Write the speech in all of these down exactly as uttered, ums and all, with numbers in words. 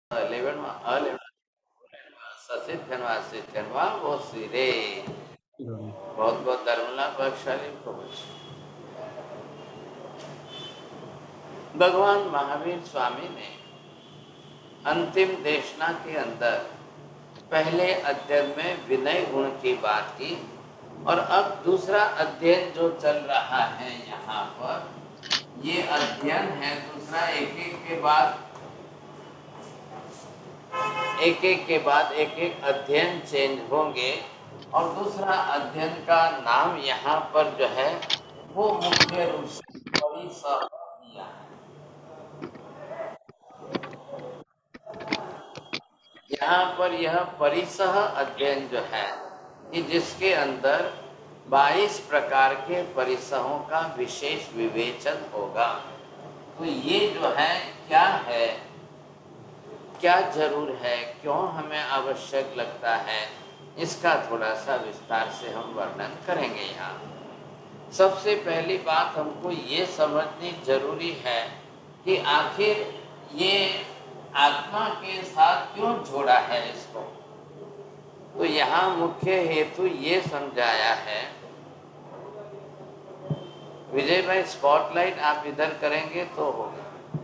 लेवेनवा अलेवेनवा ससिद्धनवा सिद्धनवा वो सिरे बहुत बहुत धर्मला भागशाली प्रभु। भगवान महावीर स्वामी ने अंतिम देशना के अंदर पहले अध्ययन में विनय गुण की बात की और अब दूसरा अध्ययन जो चल रहा है यहाँ पर ये अध्ययन है दूसरा। एक एक के बाद एक एक के बाद एक एक अध्ययन चेंज होंगे और दूसरा अध्ययन का नाम यहाँ पर जो है वो मुख्य रूप से परिसह दिया है। यहाँ पर यह परिसह अध्ययन जो है कि जिसके अंदर बाईस प्रकार के परिसहों का विशेष विवेचन होगा। तो ये जो है क्या है, क्या जरूर है, क्यों हमें आवश्यक लगता है, इसका थोड़ा सा विस्तार से हम वर्णन करेंगे। यहाँ सबसे पहली बात हमको ये समझनी जरूरी है कि आखिर ये आत्मा के साथ क्यों जोड़ा है इसको। तो यहाँ मुख्य हेतु ये समझाया है। विजय भाई स्पॉटलाइट आप इधर करेंगे तो होगा।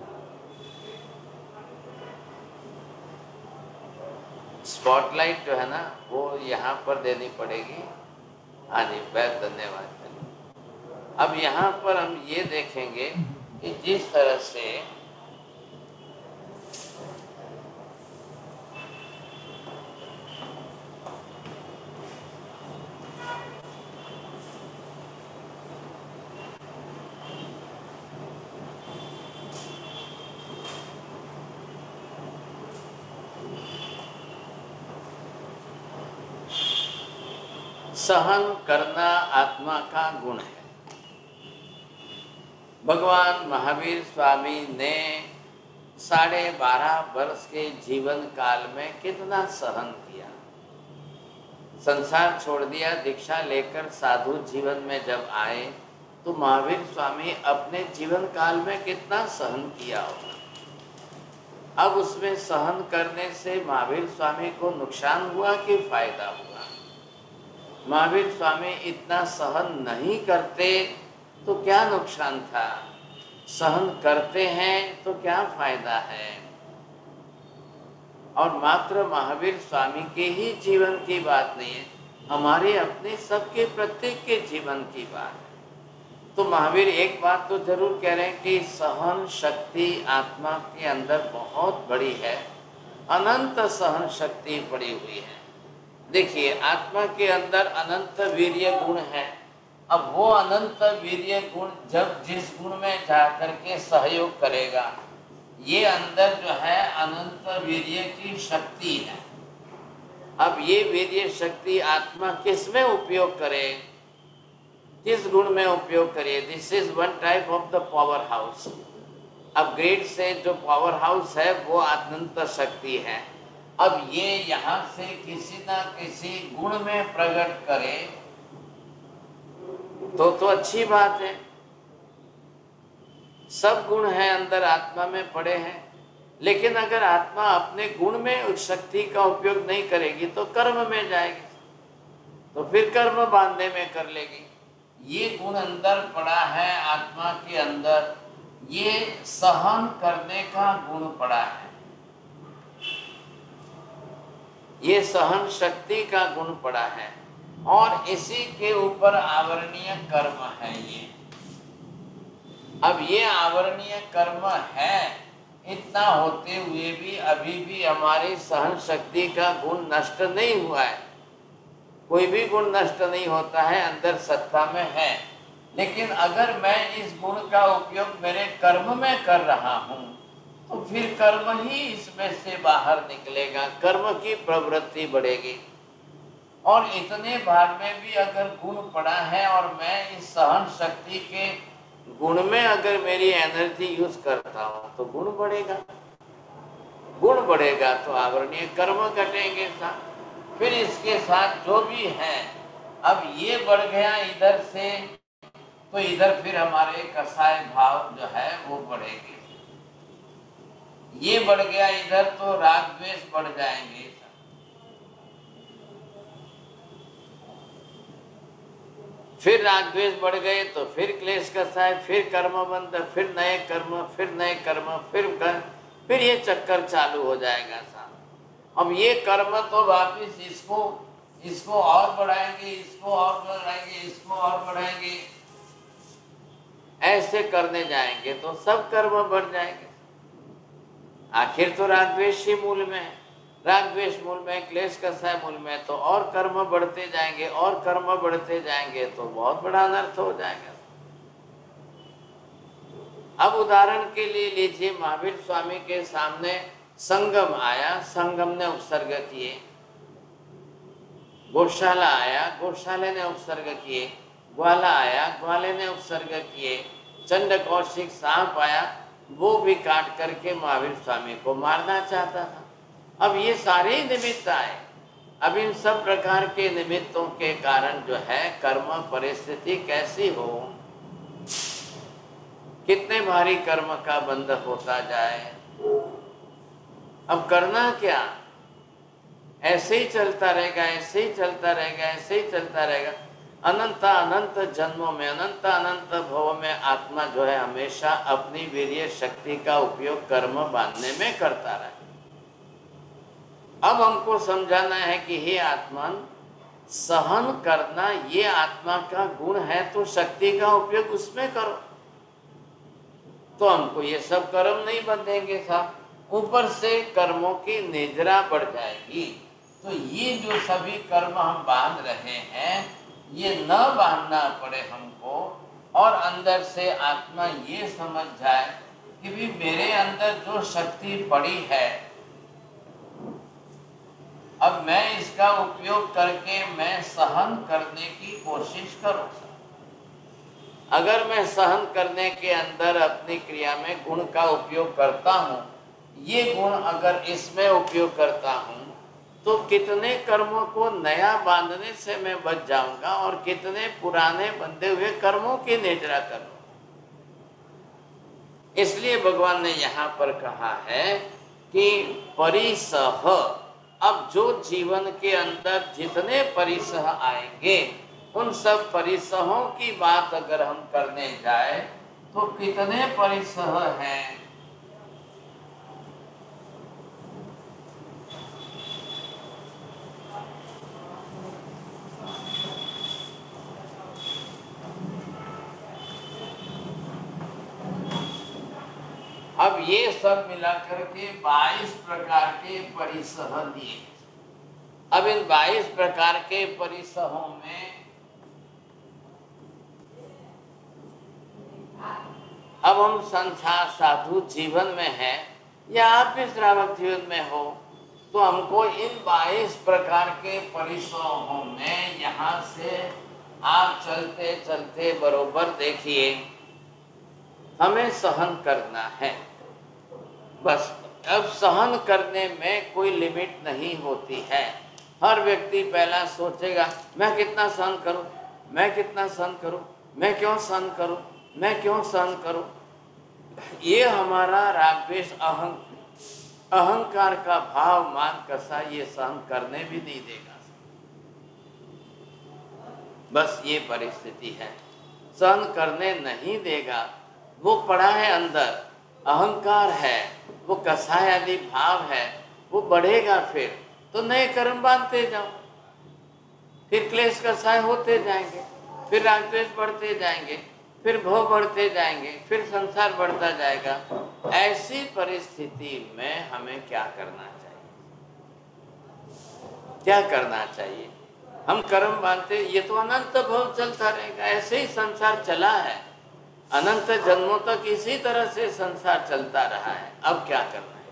स्पॉटलाइट जो है ना वो यहाँ पर देनी पड़ेगी। हाँ जी, बहुत धन्यवाद। अब यहाँ पर हम ये देखेंगे कि जिस तरह से सहन करना आत्मा का गुण है। भगवान महावीर स्वामी ने साढ़े बारह वर्ष के जीवन काल में कितना सहन किया। संसार छोड़ दिया, दीक्षा लेकर साधु जीवन में जब आए तो महावीर स्वामी अपने जीवन काल में कितना सहन किया होगा। अब उसमें सहन करने से महावीर स्वामी को नुकसान हुआ कि फायदा हुआ। महावीर स्वामी इतना सहन नहीं करते तो क्या नुकसान था, सहन करते हैं तो क्या फायदा है। और मात्र महावीर स्वामी के ही जीवन की बात नहीं है, हमारे अपने सबके प्रत्येक के जीवन की बात है। तो महावीर एक बात तो जरूर कह रहे हैं कि सहन शक्ति आत्मा के अंदर बहुत बड़ी है, अनंत सहन शक्ति पड़ी हुई है। देखिए आत्मा के अंदर अनंत वीर्य गुण है। अब वो अनंत वीर्य गुण जब जिस गुण में जाकर के सहयोग करेगा, ये अंदर जो है अनंत वीर्य की शक्ति है। अब ये वीर्य शक्ति आत्मा किस में उपयोग करे, किस गुण में उपयोग करे। This is one type of the power house. Upgrade से जो पावर हाउस है वो अनंत शक्ति है। अब ये यहाँ से किसी ना किसी गुण में प्रकट करे तो तो अच्छी बात है। सब गुण है अंदर आत्मा में पड़े हैं, लेकिन अगर आत्मा अपने गुण में उस शक्ति का उपयोग नहीं करेगी तो कर्म में जाएगी, तो फिर कर्म बांधने में कर लेगी। ये गुण अंदर पड़ा है आत्मा के अंदर, ये सहन करने का गुण पड़ा है, ये सहन शक्ति का गुण पड़ा है और इसी के ऊपर आवरणीय कर्म है ये। अब ये आवरणीय कर्म है, इतना होते हुए भी अभी भी हमारी सहन शक्ति का गुण नष्ट नहीं हुआ है। कोई भी गुण नष्ट नहीं होता है, अंदर सत्ता में है। लेकिन अगर मैं इस गुण का उपयोग मेरे कर्म में कर रहा हूँ तो फिर कर्म ही इसमें से बाहर निकलेगा, कर्म की प्रवृत्ति बढ़ेगी। और इतने भाग में भी अगर गुण पड़ा है और मैं इस सहन शक्ति के गुण में अगर मेरी एनर्जी यूज करता हूँ तो गुण बढ़ेगा, गुण बढ़ेगा तो आवरणीय कर्म घटेंगे साथ। फिर इसके साथ जो भी है, अब ये बढ़ गया इधर से तो इधर फिर हमारे कसाय भाव जो है वो बढ़ेंगे। ये बढ़ गया इधर तो राग द्वेष बढ़ जाएंगे। फिर राग द्वेष बढ़ गए तो फिर क्लेश कसाय, फिर कर्म बंध, फिर नए कर्म, फिर नए कर्म, फिर कर, फिर ये चक्कर चालू हो जाएगा साहब। अब ये कर्म तो वापिस इसको इसको और बढ़ाएंगे, इसको और बढ़ाएंगे, इसको और बढ़ाएंगे, ऐसे करने जाएंगे तो सब कर्म बढ़ जाएंगे। आखिर तो राग द्वेष ही मूल में है, राग द्वेष मूल में, क्लेश कसाय मूल में, तो और कर्म बढ़ते जाएंगे, और कर्म बढ़ते जाएंगे तो बहुत बड़ा अनर्थ हो जाएगा। अब उदाहरण के लिए लीजिए, महावीर स्वामी के सामने संगम आया, संगम ने उपसर्ग किए। गौशाला आया, गौशाले ने उपसर्ग किए। ग्वाला आया, ग्वाले ने उपसर्ग किए। चंड कौशिक सांप आया, वो भी काट करके महावीर स्वामी को मारना चाहता था। अब ये सारे निमित्त आए। अब इन सब प्रकार के निमित्तों के कारण जो है कर्म परिस्थिति कैसी हो, कितने भारी कर्म का बंध होता जाए। अब करना क्या, ऐसे ही चलता रहेगा, ऐसे ही चलता रहेगा, ऐसे ही चलता रहेगा। अनंत अनंत जन्मों में, अनंत अनंत भवों में आत्मा जो है हमेशा अपनी वीर्य शक्ति का उपयोग कर्म बांधने में करता रहे। अब हमको समझाना है कि हे आत्मन, सहन करना ये आत्मा का गुण है, तो शक्ति का उपयोग उसमें करो, तो हमको ये सब कर्म नहीं बंधेंगे साहब। ऊपर से कर्मों की निद्रा बढ़ जाएगी। तो ये जो सभी कर्म हम बांध रहे हैं, ये न बांधना पड़े हमको, और अंदर से आत्मा ये समझ जाए कि भी मेरे अंदर जो शक्ति पड़ी है, अब मैं इसका उपयोग करके मैं सहन करने की कोशिश करूँ। अगर मैं सहन करने के अंदर अपनी क्रिया में गुण का उपयोग करता हूँ, ये गुण अगर इसमें उपयोग करता हूँ, तो कितने कर्मों को नया बांधने से मैं बच जाऊंगा, और कितने पुराने बंधे हुए कर्मों की निद्रा करूँ। इसलिए भगवान ने यहाँ पर कहा है कि परिसह, अब जो जीवन के अंदर जितने परिसह आएंगे, उन सब परिसहों की बात अगर हम करने जाए तो कितने परिसह हैं। अब ये सब मिलाकर के बाईस प्रकार के परिसह दिए। अब इन बाईस प्रकार के परिसहों में अब हम संसार साधु जीवन में हैं, या आप भी श्रावक जीवन में हो, तो हमको इन बाईस प्रकार के परिसरों में यहाँ से आप चलते चलते बरोबर देखिए, हमें सहन करना है बस। अब सहन करने में कोई लिमिट नहीं होती है। हर व्यक्ति पहला सोचेगा मैं कितना सहन करूं, मैं कितना सहन करूं, मैं क्यों सहन करूं, मैं क्यों सहन करूं। ये हमारा राग द्वेष अहं अहंकार का भाव मान कसा ये सहन करने भी नहीं देगा। बस ये परिस्थिति है, सहन करने नहीं देगा। वो पड़ा है अंदर, अहंकार है, वो कसाय आदि भाव है, वो बढ़ेगा। फिर तो नए कर्म बांधते जाओ, फिर क्लेश कसाय होते जाएंगे, फिर राग द्वेष बढ़ते जाएंगे, फिर भव बढ़ते जाएंगे, फिर संसार बढ़ता जाएगा। ऐसी परिस्थिति में हमें क्या करना चाहिए, क्या करना चाहिए। हम कर्म बांधते, ये तो अनंत भव चलता रहेगा। ऐसे ही संसार चला है, अनंत जन्मों तक इसी तरह से संसार चलता रहा है। अब क्या करना है,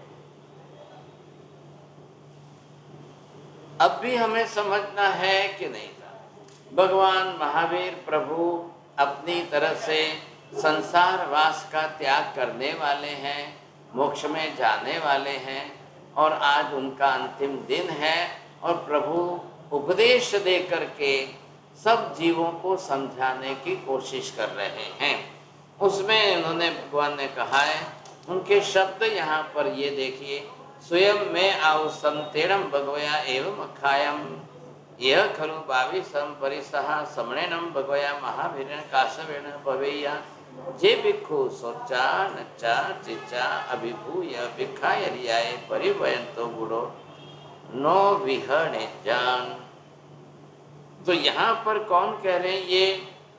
अब भी हमें समझना है कि नहीं। भगवान महावीर प्रभु अपनी तरह से संसार वास का त्याग करने वाले हैं, मोक्ष में जाने वाले हैं, और आज उनका अंतिम दिन है। और प्रभु उपदेश दे करके सब जीवों को समझाने की कोशिश कर रहे हैं। उसमें उन्होंने, भगवान ने कहा है उनके शब्द यहाँ पर ये देखिए, स्वयं में आउ संतेड़म भगवया एवं अखायम यह खलु बाविसम परिसहा समणेनम भगवया महावीरण काशवेण भवेया जे भिक्षु सोचा नच्चा चिचा अभिभूय भिक्षाय रियाय परिवयंतो गुणो नो विहणे जान। तो यहाँ पर कौन कह रहे हैं? ये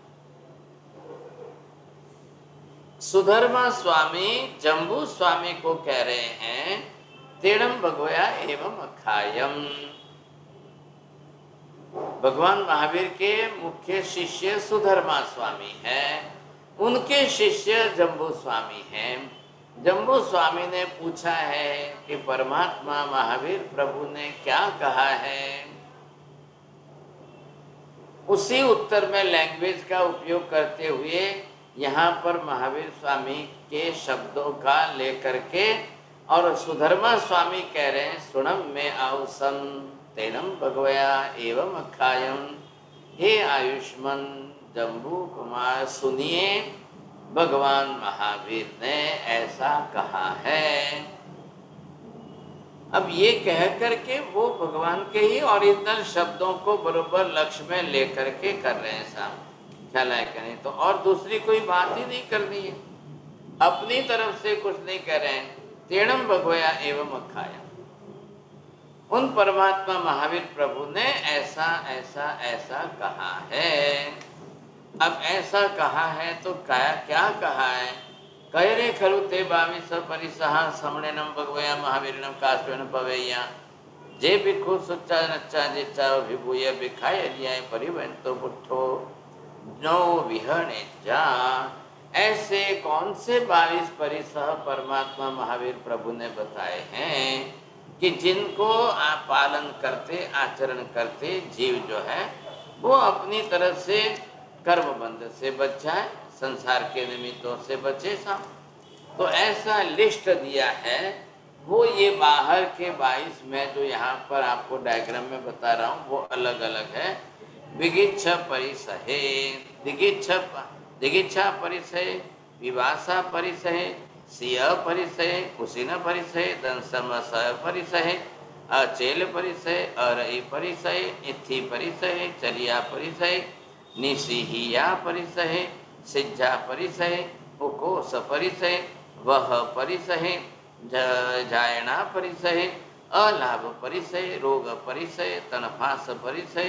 सुधर्मा स्वामी जम्बू स्वामी को कह रहे हैं, तेड़म भगवया एवं अखायम। भगवान महावीर के मुख्य शिष्य सुधर्मा स्वामी हैं, उनके शिष्य जम्बू स्वामी हैं। जम्बू स्वामी ने पूछा है कि परमात्मा महावीर प्रभु ने क्या कहा है। उसी उत्तर में लैंग्वेज का उपयोग करते हुए यहाँ पर महावीर स्वामी के शब्दों का लेकर के, और सुधर्मा स्वामी कह रहे हैं सुणम में आउसम तेनम भगवया एवं अखायम। हे आयुष्मान जम्बू कुमार, सुनिए भगवान महावीर ने ऐसा कहा है। अब ये कह करके वो भगवान के ही ओरिजिनल शब्दों को बरोबर लक्ष्य में लेकर के कर रहे हैं साहब, ख्याल है कि नहीं? तो और दूसरी कोई बात ही नहीं करनी है, अपनी तरफ से कुछ नहीं कर रहे हैं। तेणम भगवया एवं अखाया, उन परमात्मा महावीर प्रभु ने ऐसा ऐसा ऐसा कहा है। अब ऐसा कहा है तो क्या क्या कहा है? कह रे खलु ते बाविस परिसहा समणेनम भगवया महावीरनम काश्वेन पवेया जे भिक्षु सुच्चा नच्चा जिच्चा विभूय भिखाय रियाय परिवंतो पुट्ठो नो विहणे जा। ऐसे कौन से बाईस परिसह परमात्मा महावीर प्रभु ने बताए हैं कि जिनको आप पालन करते आचरण करते जीव जो है वो अपनी तरफ से कर्म बंध से बच जाए, संसार के निमित्तों से बचे साहब। तो ऐसा लिस्ट दिया है, वो ये बाहर के बाईस में जो यहाँ पर आपको डायग्राम में बता रहा हूँ वो अलग अलग है। विगिच्छ परिसहे, दिगिच्छ दिगिच्छा परिसहे, विवासा परिसहे, सिय परिसहे, कुशीन परिसहे, दंसमस परिसहे, अचेल परिसहे, अरई परिसहे, इथि परिसहे, चरिया परिसहे, निसिहिया परिसहे, सिज्जा परिसहे, उकोस परिसहे, वह परिसहे, जायना परिसहे, अलाभ परिसहे, रोग परिसहे, तनफास परिसहे,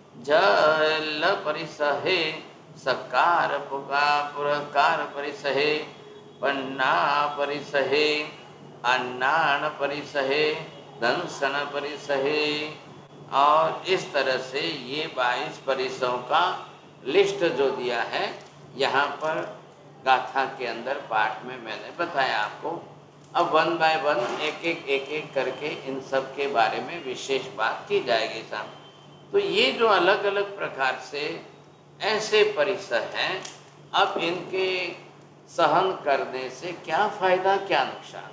जल परिसहे, सकार पुरकार परिसहे, पन्ना परिसहे, अन्नान परिसहे, दंसन परिसहे। और इस तरह से ये बाईस परिसरों का लिस्ट जो दिया है यहाँ पर गाथा के अंदर पाठ में मैंने बताया आपको। अब वन बाय वन एक एक एक एक करके इन सब के बारे में विशेष बात की जाएगी साहब। तो ये जो अलग अलग प्रकार से ऐसे परिसर हैं, अब इनके सहन करने से क्या फायदा क्या नुकसान?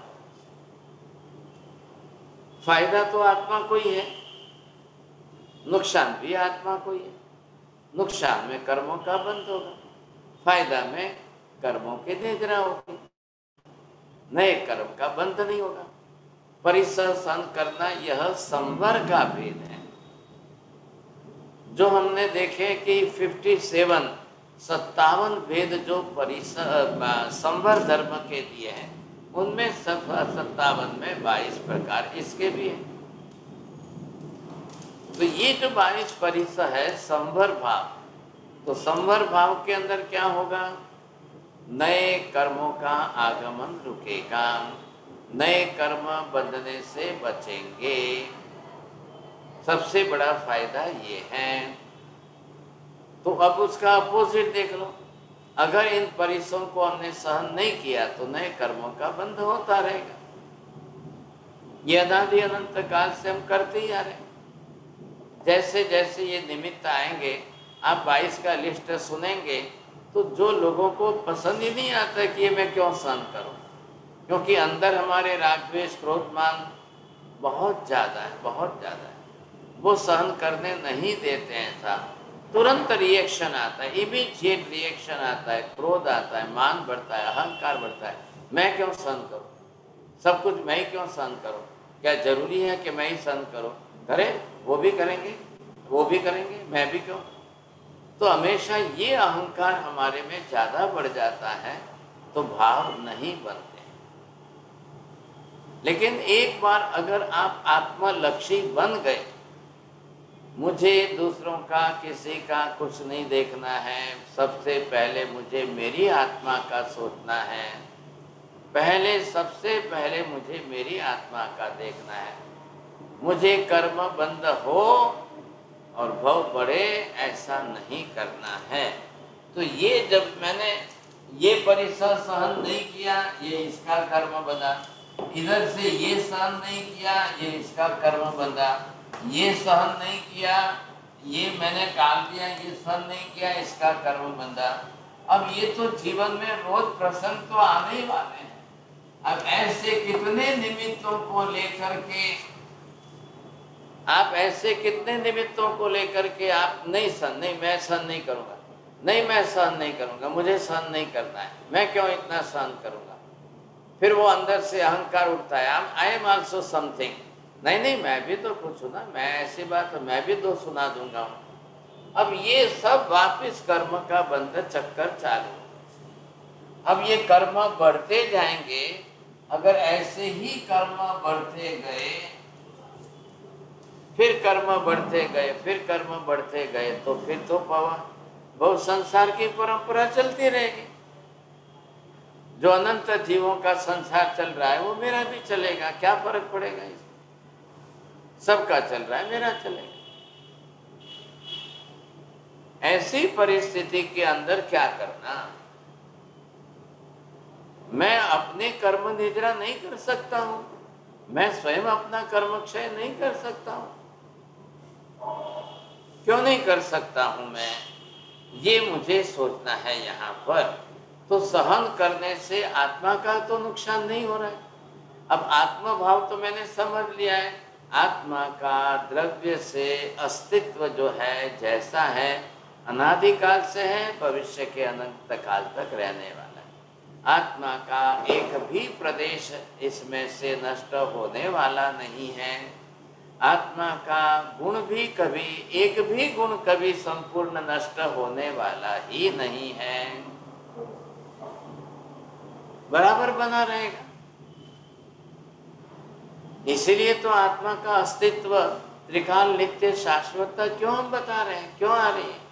फायदा तो आत्मा को ही है, नुकसान भी आत्मा को ही है। नुकसान में कर्मों का बंध होगा, फायदा में कर्मों के निद्रा होगी, नए कर्म का बंध नहीं होगा। परिसर सहन करना यह संवर का भेद है। जो हमने देखे कि सत्तावन सत्तावन भेद जो परिसर संवर धर्म के दिए हैं, उनमें सत्तावन में बाईस प्रकार इसके भी हैं। तो ये जो बाईस परिसर है संवर भाव, तो संवर भाव के अंदर क्या होगा? नए कर्मों का आगमन रुकेगा, नए कर्म बंधने से बचेंगे। सबसे बड़ा फायदा ये है। तो अब उसका अपोजिट देख लो, अगर इन परिसरों को हमने सहन नहीं किया तो नए कर्मों का बंध होता रहेगा। ये अनादि अनंत काल से हम करते ही आ रहे हैं। जैसे जैसे ये निमित्त आएंगे, आप बाईस का लिस्ट सुनेंगे तो जो लोगों को पसंद ही नहीं आता कि ये मैं क्यों सहन करूं, क्योंकि अंदर हमारे राग द्वेष क्रोध मान बहुत ज़्यादा है, बहुत ज़्यादा है, वो सहन करने नहीं देते हैं साहब। तुरंत रिएक्शन आता है, इमीडिएट रिएक्शन आता है, क्रोध आता है, मान बढ़ता है, अहंकार बढ़ता है। मैं क्यों सहन करूं? सब कुछ मैं ही क्यों सहन करूं? क्या जरूरी है कि मैं ही सहन करूं? करे, वो भी करेंगे, वो भी करेंगे, मैं भी क्यों? तो हमेशा ये अहंकार हमारे में ज्यादा बढ़ जाता है तो भाव नहीं बनते। लेकिन एक बार अगर आप आत्मलक्षी बन गए, मुझे दूसरों का, किसी का कुछ नहीं देखना है, सबसे पहले मुझे मेरी आत्मा का सोचना है, पहले सबसे पहले मुझे मेरी आत्मा का देखना है, मुझे कर्म बंद हो और भव बढ़े ऐसा नहीं करना है। तो ये जब मैंने ये परिसर सहन नहीं किया, ये इसका कर्म बंधा, इधर से ये सहन नहीं किया, ये इसका कर्म बंधा, ये सहन नहीं किया, ये मैंने टाल दिया, ये सहन नहीं किया, इसका कर्म बंधा। अब ये तो जीवन में रोज प्रसंग तो आने ही वाले हैं। अब ऐसे कितने निमित्तों को लेकर के आप ऐसे कितने निमित्तों को लेकर के आप नहीं सहन, नहीं मैं सहन नहीं करूंगा, नहीं मैं सहन नहीं करूंगा, मुझे सहन नहीं करना है, मैं क्यों इतना सहन करूंगा। फिर वो अंदर से अहंकार उठता है, आई एम ऑल्सो समथिंग, नहीं नहीं मैं भी तो कुछ हूँ ना, मैं ऐसी बात मैं भी तो सुना दूंगा। अब ये सब वापिस कर्म का बंध चक्कर चालू। अब ये कर्म बढ़ते जाएंगे, अगर ऐसे ही कर्म बढ़ते गए, फिर कर्म बढ़ते गए, फिर कर्म बढ़ते गए, तो फिर तो पावा बहुत संसार की परंपरा चलती रहेगी। जो अनंत जीवों का संसार चल रहा है वो मेरा भी चलेगा, क्या फर्क पड़ेगा इसमें? सबका चल रहा है, मेरा चलेगा। ऐसी परिस्थिति के अंदर क्या करना? मैं अपने कर्म निद्रा नहीं कर सकता हूं, मैं स्वयं अपना कर्म क्षय नहीं कर सकता हूं। क्यों नहीं कर सकता हूं मैं? ये मुझे सोचना है यहाँ पर। तो सहन करने से आत्मा का तो नुकसान नहीं हो रहा है। अब आत्मा भाव तो मैंने समझ लिया है, आत्मा का द्रव्य से अस्तित्व जो है जैसा है अनादिकाल से है, भविष्य के अनंत काल तक रहने वाला है। आत्मा का एक भी प्रदेश इसमें से नष्ट होने वाला नहीं है। आत्मा का गुण भी कभी, एक भी गुण कभी संपूर्ण नष्ट होने वाला ही नहीं है, बराबर बना रहेगा। इसीलिए तो आत्मा का अस्तित्व त्रिकाल नित्य शाश्वतता क्यों हम बता रहे हैं, क्यों आ रही है?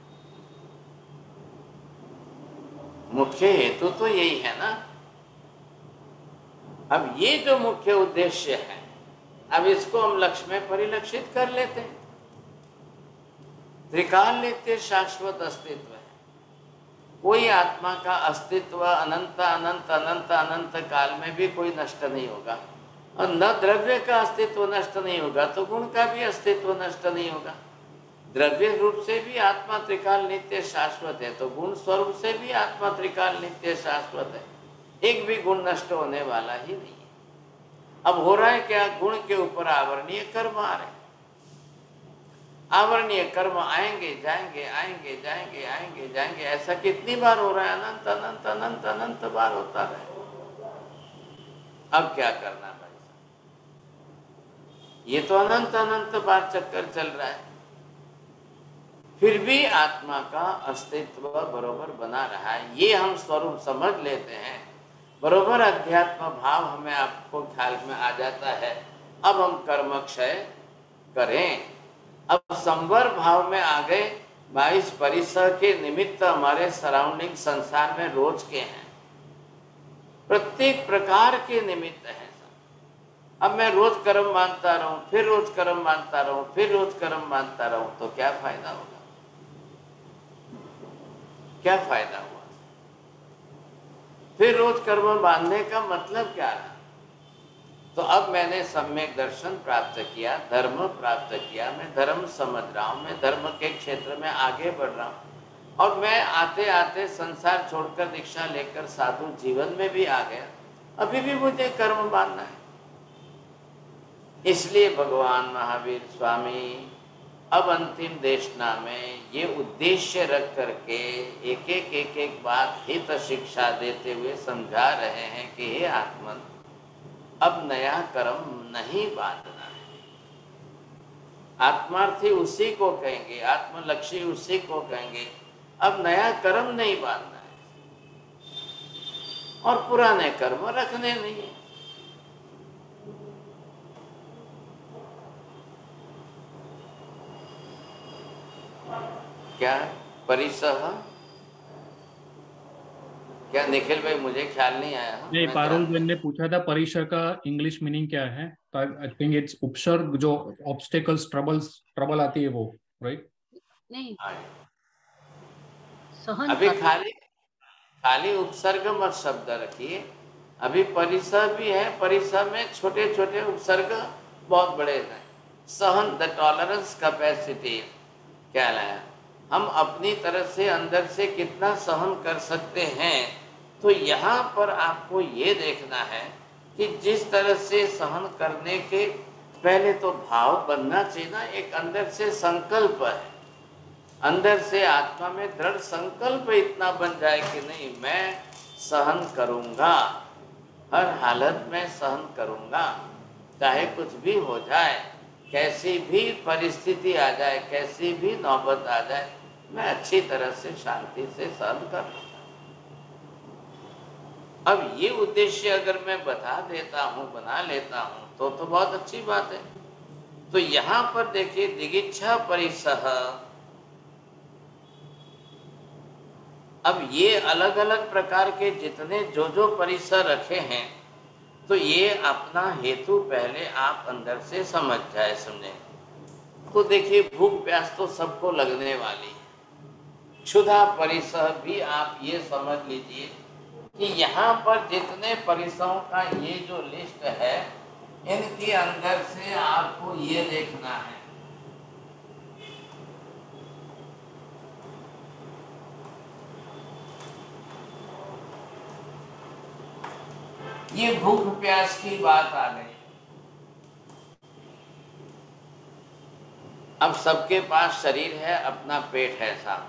मुख्य हेतु तो यही है ना। अब ये जो मुख्य उद्देश्य है, अब इसको हम लक्ष्य में परिलक्षित कर लेते हैं। त्रिकाल नित्य शाश्वत अस्तित्व है। कोई आत्मा का अस्तित्व अनंत अनंत अनंत अनंत काल में भी कोई नष्ट नहीं होगा, और न द्रव्य का अस्तित्व नष्ट नहीं होगा तो गुण का भी अस्तित्व नष्ट नहीं होगा। द्रव्य रूप से भी आत्मा त्रिकाल नित्य शाश्वत है, तो गुण स्वरूप से भी आत्मा त्रिकाल नित्य शाश्वत है। एक भी गुण नष्ट होने वाला ही नहीं है। अब हो रहा है क्या? गुण के ऊपर आवरणीय कर्म आ रहे हैं। आवरणीय कर्म आएंगे जाएंगे, आएंगे जाएंगे, आएंगे जाएंगे। ऐसा कितनी बार हो रहा है? अनंत अनंत अनंत अनंत बार होता है। अब क्या करना भाई साहब? ये तो अनंत अनंत बार चक्कर चल रहा है, फिर भी आत्मा का अस्तित्व बरोबर बना रहा है। ये हम स्वरूप समझ लेते हैं, बरोबर अध्यात्म भाव हमें आपको ख्याल में आ जाता है। अब हम कर्म क्षय करें। अब संवर भाव में आ गए। बाईस परिसर के निमित्त हमारे सराउंडिंग संसार में रोज के हैं, प्रत्येक प्रकार के निमित्त हैं। अब मैं रोज कर्म मानता रहूं, फिर रोज कर्म मानता रहूं, फिर रोज कर्म मानता रहूं, तो क्या फायदा होगा? क्या फायदा हुआ? फिर रोज कर्म बांधने का मतलब क्या रहा? तो अब मैंने सम्यक दर्शन प्राप्त किया, धर्म प्राप्त किया, मैं धर्म समझ रहा हूँ, मैं धर्म के क्षेत्र में आगे बढ़ रहा हूँ, और मैं आते आते संसार छोड़कर दीक्षा लेकर साधु जीवन में भी आ गया। अभी भी मुझे कर्म बांधना है। इसलिए भगवान महावीर स्वामी अब अंतिम देशना में ये उद्देश्य रख करके एक एक एक एक बात हित शिक्षा देते हुए समझा रहे हैं कि हे आत्मन, अब नया कर्म नहीं बांधना है। आत्मार्थी उसी को कहेंगे, आत्मलक्षी उसी को कहेंगे, अब नया कर्म नहीं बांधना है और पुराने कर्म रखने नहीं है। क्या परिसह, क्या निखिल भाई, मुझे ख्याल नहीं आया। नहीं, पारुल बेन ने पूछा था परिसर का इंग्लिश मीनिंग क्या है, तो आई थिंक इट्स उपसर्ग, जो ऑब्स्टेकल्स, ट्रबल्स, ट्रबल आती है वो, राइट? नहीं, हाँ, सहन अभी कर। खाली खाली उपसर्ग मत शब्द रखिए। अभी परिसर भी है, परिसर में छोटे छोटे उपसर्ग बहुत बड़े हैं। सहन, द टॉलरेंस कैपेसिटी क्या लाया, हम अपनी तरफ से अंदर से कितना सहन कर सकते हैं। तो यहाँ पर आपको ये देखना है कि जिस तरह से सहन करने के पहले तो भाव बनना चाहिए ना, एक अंदर से संकल्प है, अंदर से आत्मा में दृढ़ संकल्प इतना बन जाए कि नहीं, मैं सहन करूँगा, हर हालत में सहन करूँगा, चाहे कुछ भी हो जाए, कैसी भी परिस्थिति आ जाए, कैसी भी नौबत आ जाए, मैं अच्छी तरह से शांति से सहन कर लूँगा। अब ये उद्देश्य अगर मैं बता देता हूँ, बना लेता हूँ, तो तो बहुत अच्छी बात है। तो यहाँ पर देखिए, दिगिच्छा परिसह, अब ये अलग अलग प्रकार के जितने जो जो परिसर रखे हैं, तो ये अपना हेतु पहले आप अंदर से समझ जाए, समझे। तो देखिए, भूख प्यास तो सबको लगने वाली है। क्षुधा परिसह भी आप ये समझ लीजिए कि यहाँ पर जितने परिसरों का ये जो लिस्ट है, इनके अंदर से आपको ये देखना है, ये भूख प्यास की बात आ गई। अब सबके पास शरीर है, अपना पेट है साहब।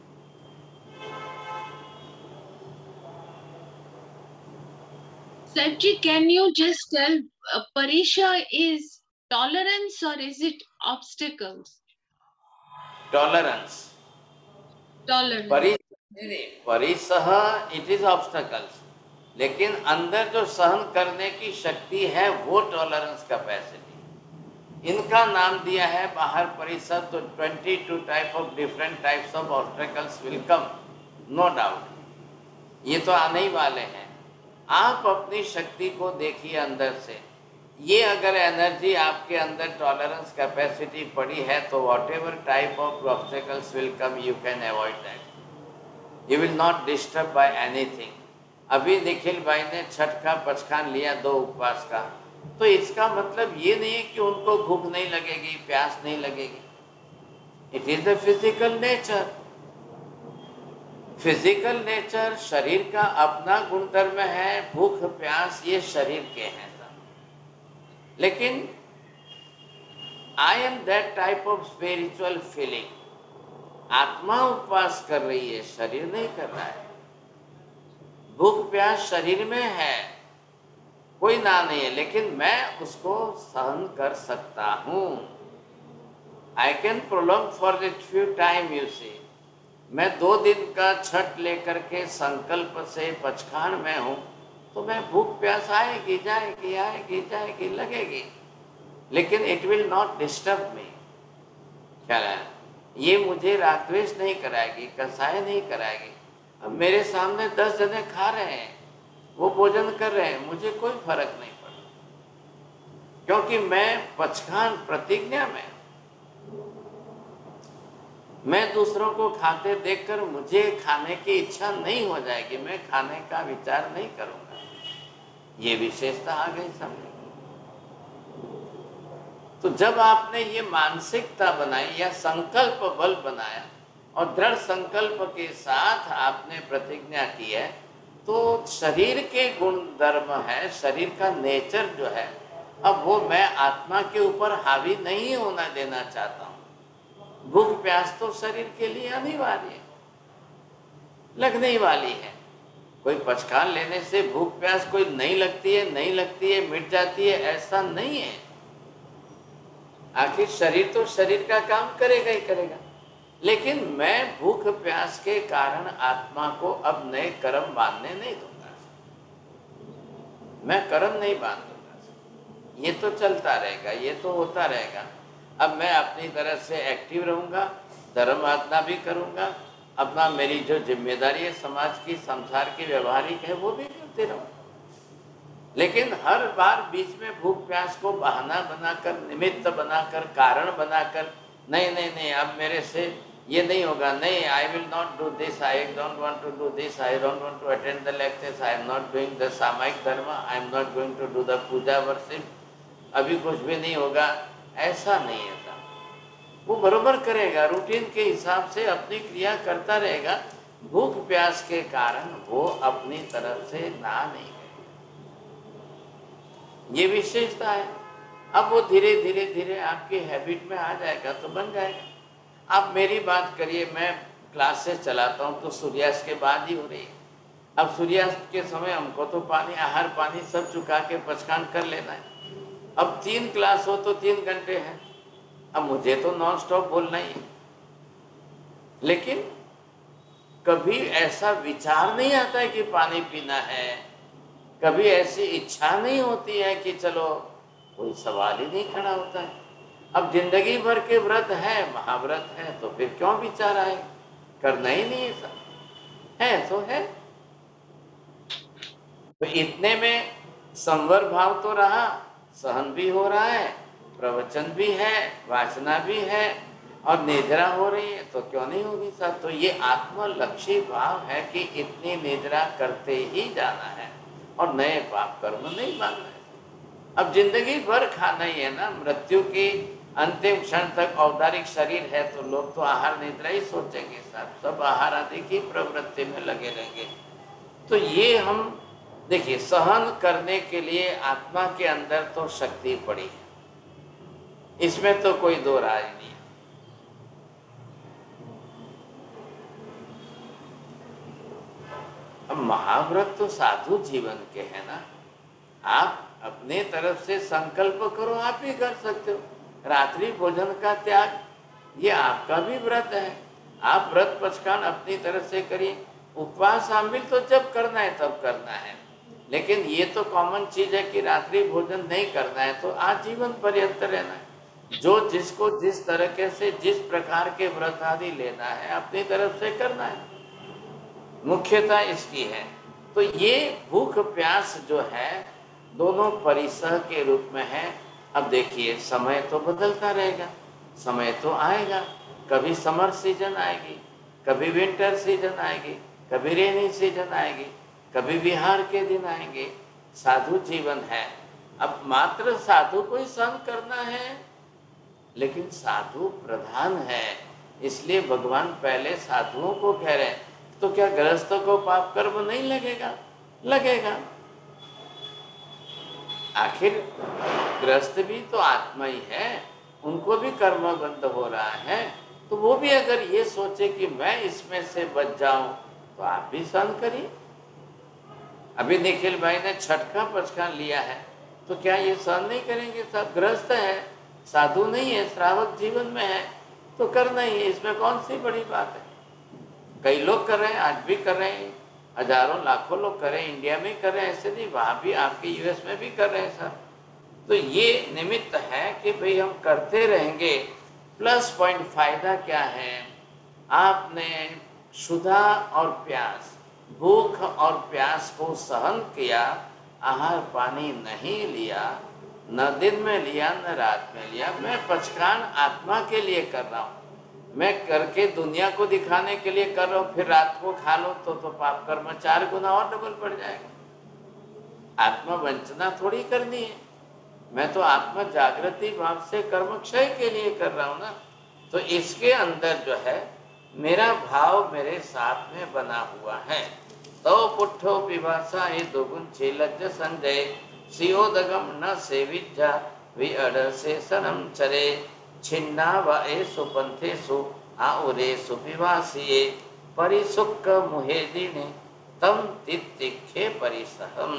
Sir ji, can you just tell uh, Parisha is tolerance or is it obstacles? Tolerance. Tolerance. परि परिसह इट इज ऑब्स्टकल्स, लेकिन अंदर जो सहन करने की शक्ति है वो टॉलरेंस कैपेसिटी। इनका नाम दिया है बाहर परिसह, तो twenty two type of different types of obstacles will come, no doubt, ये तो आने ही वाले हैं। आप अपनी शक्ति को देखिए अंदर से, ये अगर एनर्जी आपके अंदर टॉलरेंस कैपेसिटी पड़ी है, तो whatever type of obstacles will come, you can avoid that, you will not disturb by anything. अभी निखिल भाई ने छठ का पचखान लिया, दो उपवास का, तो इसका मतलब ये नहीं है कि उनको भूख नहीं लगेगी, प्यास नहीं लगेगी। It is the physical nature. Physical nature, शरीर का अपना गुणधर्म है, भूख प्यास ये शरीर के हैं सब। लेकिन I am that type of spiritual feeling. आत्मा उपवास कर रही है, शरीर नहीं कर रहा है। भूख प्यास शरीर में है, कोई ना नहीं है, लेकिन मैं उसको सहन कर सकता हूँ। I can prolong for the few time, you see. मैं दो दिन का छठ लेकर के संकल्प से पचखान में हूँ, तो मैं भूख प्यास आएगी जाएगी आएगी जाएगी लगेगी, लेकिन it will not disturb me. ख्याल है, ये मुझे रागद्वेष नहीं कराएगी, कसाय नहीं कराएगी। अब मेरे सामने दस जने खा रहे हैं, वो भोजन कर रहे हैं, मुझे कोई फर्क नहीं पड़ा, क्योंकि मैं पचखान प्रतिज्ञा में। मैं दूसरों को खाते देखकर मुझे खाने की इच्छा नहीं हो जाएगी, मैं खाने का विचार नहीं करूंगा। ये विशेषता आ गई सामने। तो जब आपने ये मानसिकता बनाई या संकल्प बल बनाया और दृढ़ संकल्प के साथ आपने प्रतिज्ञा की है, तो शरीर के गुण धर्म है, शरीर का नेचर जो है, अब वो मैं आत्मा के ऊपर हावी नहीं होना देना चाहता हूँ। भूख प्यास तो शरीर के लिए अनिवार्य है, लगने ही वाली है। कोई पचखान लेने से भूख प्यास कोई नहीं लगती है, नहीं लगती है, मिट जाती है, ऐसा नहीं है। आखिर शरीर तो शरीर का काम करेगा ही करेगा। लेकिन मैं भूख प्यास के कारण आत्मा को अब नए कर्म बांधने नहीं दूंगा, मैं कर्म नहीं बांध दूंगा। ये तो चलता रहेगा, ये तो होता रहेगा। अब मैं अपनी तरफ से एक्टिव रहूंगा, धर्म आराधना भी करूंगा, अपना मेरी जो जिम्मेदारी है समाज की, संसार की, व्यवहारिक है, वो भी करते रहूँ। लेकिन हर बार बीच में भूख प्यास को बहाना बनाकर, निमित्त बनाकर, कारण बनाकर, नहीं नहीं नहीं अब मेरे से ये नहीं होगा, नहीं I will not do this, I don't want to do this, I don't want to attend the lectures, I am not doing the सामायिक धर्म, I am not going to do the puja worship, अभी कुछ भी नहीं होगा, ऐसा नहीं है। वो बरोबर करेगा, रूटीन के हिसाब से अपनी क्रिया करता रहेगा। भूख प्यास के कारण वो अपनी तरफ से ना नहीं करेगा, ये विशेषता है। अब वो धीरे धीरे धीरे आपकी हैबिट में आ जाएगा तो बन जाएगा। आप मेरी बात करिए, मैं क्लासेस चलाता हूँ तो सूर्यास्त के बाद ही हो रही है। अब सूर्यास्त के समय हमको तो पानी, आहार पानी सब चुका के पचखान कर लेना है। अब तीन क्लास हो तो तीन घंटे हैं, अब मुझे तो नॉन स्टॉप बोलना ही है। लेकिन कभी ऐसा विचार नहीं आता है कि पानी पीना है, कभी ऐसी इच्छा नहीं होती है कि चलो, कोई सवाल ही नहीं खड़ा होता है। अब जिंदगी भर के व्रत है, महाव्रत है, तो फिर क्यों विचार आए? करना ही नहीं है, सब है तो है। तो इतने में संवर भाव तो रहा, सहन भी हो रहा है, प्रवचन भी है, वासना भी है और निद्रा हो रही है, तो क्यों नहीं होगी साहब। तो ये आत्मलक्षी भाव है कि इतनी निद्रा करते ही जाना है और नए पाप कर्म नहीं बांधना है। अब जिंदगी भर खाना ही है ना, मृत्यु की अंतिम क्षण तक औदारिक शरीर है तो लोग तो आहार निद्रा ही सोचेंगे साहब, सब आहार आदि की प्रवृत्ति में लगे रहेंगे। तो ये हम देखिए, सहन करने के लिए आत्मा के अंदर तो शक्ति पड़ी है, इसमें तो कोई दो राय नहीं है। अब महाव्रत तो साधु जीवन के है ना, आप अपने तरफ से संकल्प करो, आप ही कर सकते हो। रात्रि भोजन का त्याग ये आपका भी व्रत है, आप व्रत पचखान अपनी तरफ से करिए। उपवास शामिल तो जब करना है तब करना है, लेकिन ये तो कॉमन चीज है कि रात्रि भोजन नहीं करना है तो आजीवन पर्यंत रहना है। जो जिसको जिस तरीके से जिस प्रकार के व्रत आदि लेना है अपनी तरफ से करना है, मुख्यता इसकी है। तो ये भूख प्यास जो है दोनों परिसह के रूप में है। अब देखिए, समय तो बदलता रहेगा, समय तो आएगा, कभी समर सीजन आएगी, कभी विंटर सीजन आएगी, कभी रेनी सीजन आएगी, कभी विहार के दिन आएंगे। साधु जीवन है, अब मात्र साधु को ही सहन करना है, लेकिन साधु प्रधान है, इसलिए भगवान पहले साधुओं को कह रहे हैं। तो क्या गृहस्थों को पाप कर्म नहीं लगेगा? लगेगा। आखिर गृहस्थ भी तो आत्मा ही है, उनको भी कर्म बंद हो रहा है, तो वो भी अगर ये सोचे कि मैं इसमें से बच जाऊं तो आप भी सहन करिए। अभी निखिल भाई ने छठ का पचखान लिया है, तो क्या ये सहन नहीं करेंगे? सब गृहस्थ है, साधु नहीं है, श्रावक जीवन में है, तो करना ही है, इसमें कौन सी बड़ी बात है। कई लोग कर रहे हैं, आज भी कर रहे हैं, हजारों लाखों लोग कर रहे हैं, इंडिया में कर रहे हैं, ऐसे नहीं, वहाँ भी आपके यूएस में भी कर रहे हैं सर। तो ये निमित्त है कि भाई हम करते रहेंगे। प्लस पॉइंट फायदा क्या है? आपने क्षुधा और प्यास, भूख और प्यास को सहन किया, आहार पानी नहीं लिया, न दिन में लिया न रात में लिया। मैं पचखान आत्मा के लिए कर रहा हूँ, मैं करके दुनिया को दिखाने के लिए कर रहा हूँ, फिर रात को खा लो तो तो पाप कर्म चार गुना और डबल बढ़ जाएगा। आत्मा वंचना थोड़ी करनी है, मैं तो आत्मा जागृति भाव से कर्म क्षय के लिए कर रहा हूँ ना। तो इसके अंदर जो है मेरा भाव मेरे साथ में बना हुआ है। तो पुट्ठो पिभाषा ये दोगुन छेलज संजय सियोदगम न सेविजा वि अड से सनम चरे। छिन्ना व एसु पंथेषु आउरेषु विवासिये परिसुक्क मुहेदिने तम तितिखे परिसहम।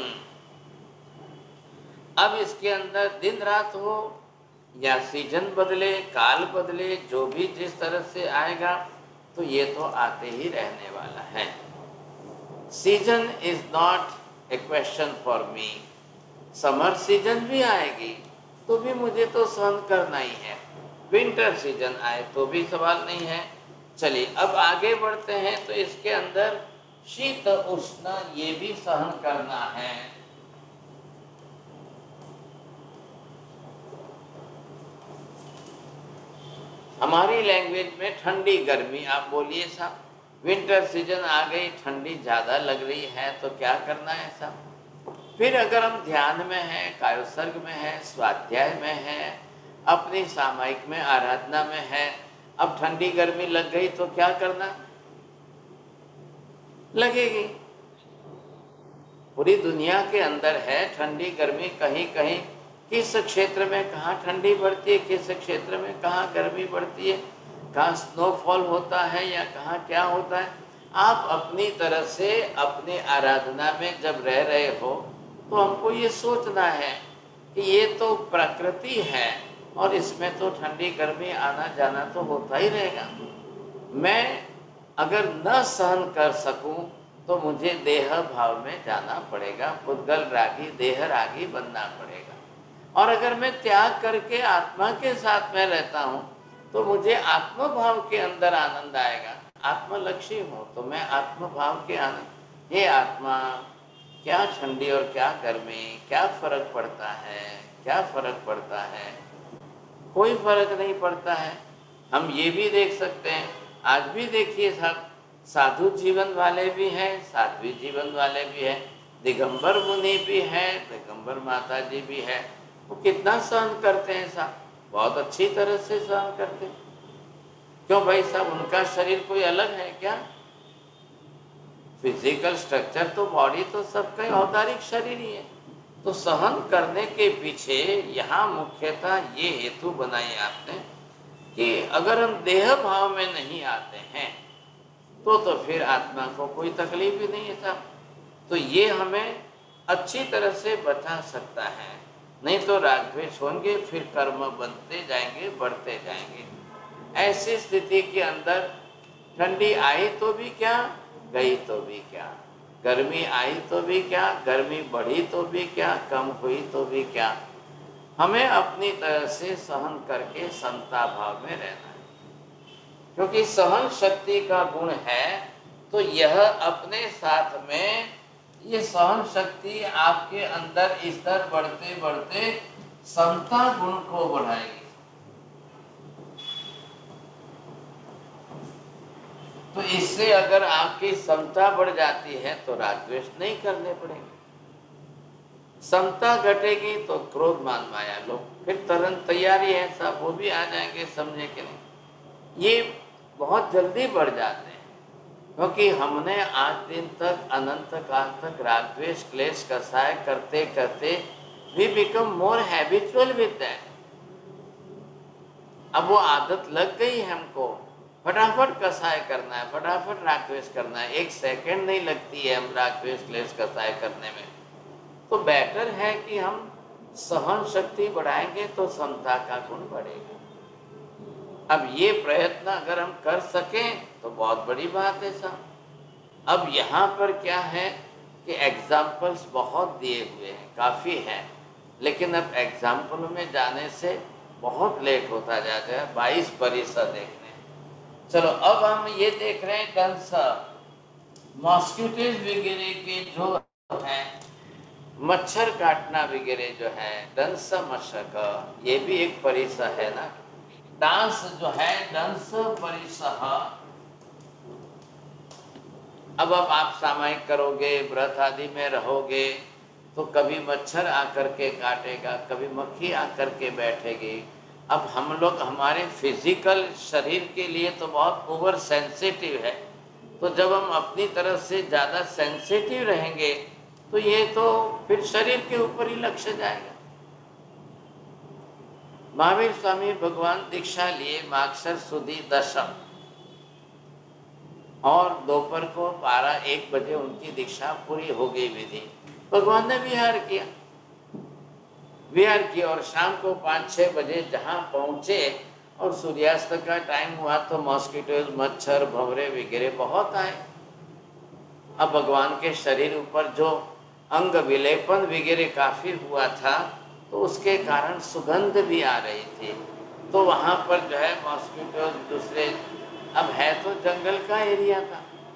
अब इसके अंदर दिन रात हो या सीजन बदले, काल बदले, जो भी जिस तरह से आएगा तो ये तो आते ही रहने वाला है। Season is not a question for me. Summer season भी आएगी तो भी मुझे तो सहन करना ही है, विंटर सीजन आए तो भी सवाल नहीं है। चलिए अब आगे बढ़ते हैं तो इसके अंदर शीत उष्ण ये भी सहन करना है। हमारी लैंग्वेज में ठंडी गर्मी आप बोलिए साहब, विंटर सीजन आ गई, ठंडी ज़्यादा लग रही है तो क्या करना है साहब। फिर अगर हम ध्यान में हैं, कायोसर्ग में हैं, स्वाध्याय में हैं, अपनी सामायिक में, आराधना में है, अब ठंडी गर्मी लग गई तो क्या करना, लगेगी। पूरी दुनिया के अंदर है ठंडी गर्मी, कहीं कहीं किस क्षेत्र में कहाँ ठंडी बढ़ती है, किस क्षेत्र में कहाँ गर्मी बढ़ती है, कहाँ स्नोफॉल होता है या कहाँ क्या होता है। आप अपनी तरह से अपनी आराधना में जब रह रहे हो तो हमको ये सोचना है कि ये तो प्रकृति है और इसमें तो ठंडी गर्मी आना जाना तो होता ही रहेगा। मैं अगर न सहन कर सकूं तो मुझे देह भाव में जाना पड़ेगा, पुद्गल रागी देह रागी बनना पड़ेगा। और अगर मैं त्याग करके आत्मा के साथ में रहता हूँ तो मुझे आत्म भाव के अंदर आनंद आएगा। आत्मलक्षी हूँ तो मैं आत्म भाव के आनंद, हे आत्मा क्या ठंडी और क्या गर्मी, क्या फर्क पड़ता है, क्या फर्क पड़ता है, कोई फर्क नहीं पड़ता है। हम ये भी देख सकते हैं, आज भी देखिए साहब, साधु जीवन वाले भी हैं, साध्वी जीवन वाले भी हैं, दिगंबर मुनि भी हैं, दिगंबर माता जी भी है। वो कितना सहन करते हैं साहब, बहुत अच्छी तरह से सहन करते हैं। क्यों भाई साहब, उनका शरीर कोई अलग है क्या? फिजिकल स्ट्रक्चर तो बॉडी तो सबका औदारिक शरीर ही है। तो सहन करने के पीछे यहाँ मुख्यतः ये हेतु बनाई आपने कि अगर हम देह भाव में नहीं आते हैं तो तो फिर आत्मा को कोई तकलीफ ही नहीं है साहब। तो ये हमें अच्छी तरह से बचा सकता है, नहीं तो राग द्वेष होंगे, फिर कर्म बनते जाएंगे, बढ़ते जाएंगे। ऐसी स्थिति के अंदर ठंडी आई तो भी क्या, गई तो भी क्या, गर्मी आई तो भी क्या, गर्मी बढ़ी तो भी क्या, कम हुई तो भी क्या, हमें अपनी तरह से सहन करके समता भाव में रहना है। क्योंकि सहन शक्ति का गुण है तो यह अपने साथ में ये सहन शक्ति आपके अंदर स्तर बढ़ते बढ़ते समता गुण को बढ़ाएगी। तो इससे अगर आपकी समता बढ़ जाती है तो राग द्वेष नहीं करने पड़ेंगे। समता घटेगी तो क्रोध मान माया लोग फिर तुरंत तैयारी है साहब, वो भी आ जाएंगे, समझे कि नहीं। ये बहुत जल्दी बढ़ जाते हैं क्योंकि हमने आज दिन तक अनंत काल तक राग द्वेष क्लेश कसाय करते करते we become more habitual with that. अब वो आदत लग गई है हमको, फटाफट कसाय करना है, फटाफट राग द्वेष करना है, एक सेकंड नहीं लगती है हम राग द्वेष क्लेश कसाय करने में। तो बेटर है कि हम सहन शक्ति बढ़ाएंगे तो समता का गुण बढ़ेगा। अब ये प्रयत्न अगर हम कर सकें तो बहुत बड़ी बात है साहब। अब यहाँ पर क्या है कि एग्जाम्पल्स बहुत दिए हुए हैं, काफ़ी हैं, लेकिन अब एग्जाम्पल में जाने से बहुत लेट होता जाता है। बाईस परिसर देखने, चलो अब हम ये देख रहे हैं डंस मॉस्किटोज वगैरह के जो हैं, मच्छर काटना वगैरह जो है, डंस मच्छर का ये भी एक परिसर है ना। डांस जो है डंस परिसह। अब अब आप सामायिक करोगे, व्रत आदि में रहोगे तो कभी मच्छर आकर के काटेगा, कभी मक्खी आकर के बैठेगी। अब हम लोग हमारे फिजिकल शरीर के लिए तो बहुत ओवर सेंसिटिव है, तो जब हम अपनी तरफ से ज़्यादा सेंसिटिव रहेंगे तो ये तो फिर शरीर के ऊपर ही लक्ष्य जाएगा। महावीर स्वामी भगवान दीक्षा लिए माक्षर सुदी दशम, और दोपहर को बारह एक बजे उनकी दीक्षा पूरी हो गई विधि। भगवान ने विहार किया विहार किया और शाम को पाँच छः बजे जहाँ पहुँचे और सूर्यास्त का टाइम हुआ तो मॉस्किटोज, मच्छर, भंवरे वगैरह बहुत आए। अब भगवान के शरीर ऊपर जो अंग विलेपन वगैरह काफ़ी हुआ था तो उसके कारण सुगंध भी आ रही थी। तो वहाँ पर जो है मॉस्किटो दूसरे, अब है तो जंगल का एरिया था,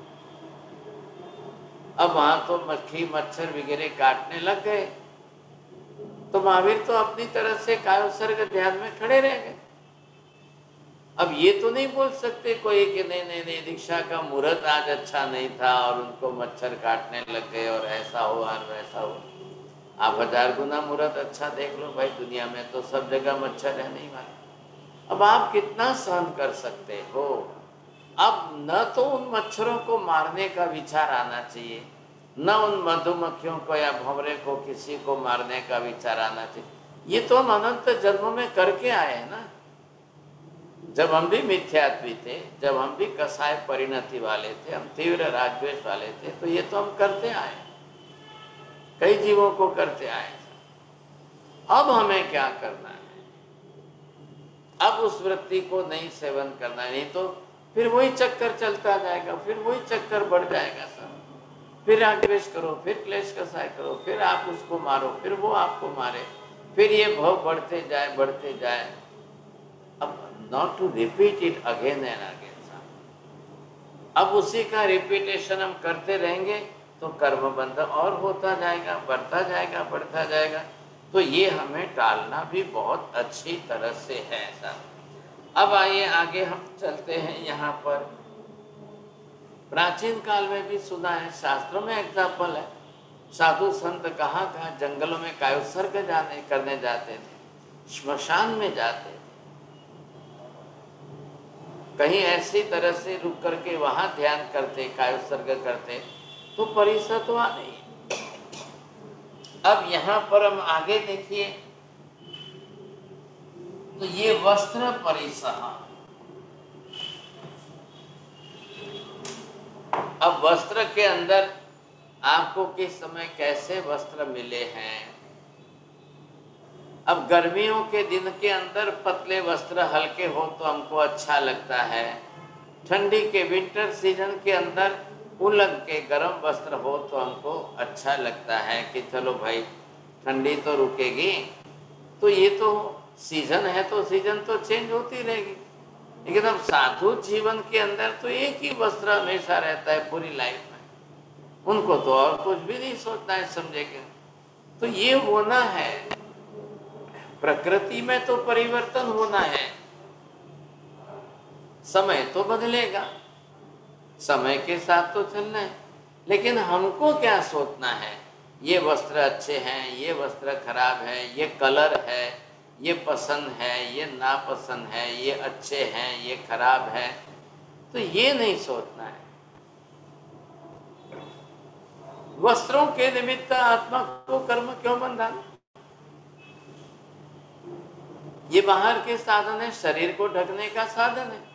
अब वहाँ तो मक्खी मच्छर वगैरह काटने लग गए। तो महावीर तो अपनी तरह से कायोत्सर्ग ध्यान में खड़े रह गए। अब ये तो नहीं बोल सकते कोई कि नहीं नहीं नहीं दीक्षा का मुहूर्त आज अच्छा नहीं था और उनको मच्छर काटने लग गए और ऐसा हुआ और वैसा हुआ। आप हजार गुना मुहूर्त अच्छा देख लो भाई, दुनिया में तो सब जगह मच्छर रहने ही वाले। अब आप कितना सहन कर सकते हो? अब न तो उन मच्छरों को मारने का विचार आना चाहिए, न उन मधुमक्खियों को या भंवरे को किसी को मारने का विचार आना चाहिए। ये तो हम अनंत जन्मों में करके आए हैं ना। जब हम भी मिथ्यात्वी थे, जब हम भी कसाय परिणति वाले थे, हम तीव्र रागद्वेष वाले थे, तो ये तो हम करते आए, कई जीवों को करते आए। अब हमें क्या करना है? अब उस वृत्ति को नहीं सेवन करना है, नहीं तो फिर वही चक्कर चलता जाएगा, फिर वही चक्कर बढ़ जाएगा सब। फिर रागद्वेष करो, फिर क्लेश कसाय करो, फिर आप उसको मारो, फिर वो आपको मारे, फिर ये भाव बढ़ते जाए बढ़ते जाए। अब not to repeat it again and again. अब उसी का रिपीटेशन हम करते रहेंगे तो कर्म बंध और होता जाएगा, बढ़ता जाएगा बढ़ता जाएगा। तो ये हमें टालना भी बहुत अच्छी तरह से है ऐसा। अब आइए आगे हम चलते हैं। यहाँ पर प्राचीन काल में भी सुना है, शास्त्रों में एग्जाम्पल है, साधु संत कहाँ कहाँ जंगलों में कायोत्सर्ग जाने करने जाते थे, श्मशान में जाते थे, कहीं ऐसी तरह से रुक करके वहां ध्यान करते, कायोत्सर्ग करते, तो परिसत हुआ नहीं। अब यहाँ पर हम आगे देखिए तो ये वस्त्र परिसह। अब वस्त्र के अंदर आपको किस समय कैसे वस्त्र मिले हैं। अब गर्मियों के दिन के अंदर पतले वस्त्र हल्के हो तो हमको अच्छा लगता है। ठंडी के विंटर सीजन के अंदर उलन के गर्म वस्त्र हो तो हमको अच्छा लगता है कि चलो भाई ठंडी तो रुकेगी। तो ये तो सीजन है, तो सीजन तो चेंज होती रहेगी। लेकिन अब साधु जीवन के अंदर तो एक ही वस्त्र हमेशा रहता है पूरी लाइफ में, उनको तो और कुछ भी नहीं सोचना है, समझेंगे। तो ये होना है, प्रकृति में तो परिवर्तन होना है, समय तो बदलेगा, समय के साथ तो चलना है। लेकिन हमको क्या सोचना है, ये वस्त्र अच्छे हैं, ये वस्त्र खराब है, ये कलर है, ये पसंद है, ये नापसंद है, ये अच्छे हैं, ये खराब है, तो ये नहीं सोचना है। वस्त्रों के निमित्त आत्मा को कर्म क्यों बंधाना? ये बाहर के साधन है, शरीर को ढकने का साधन है।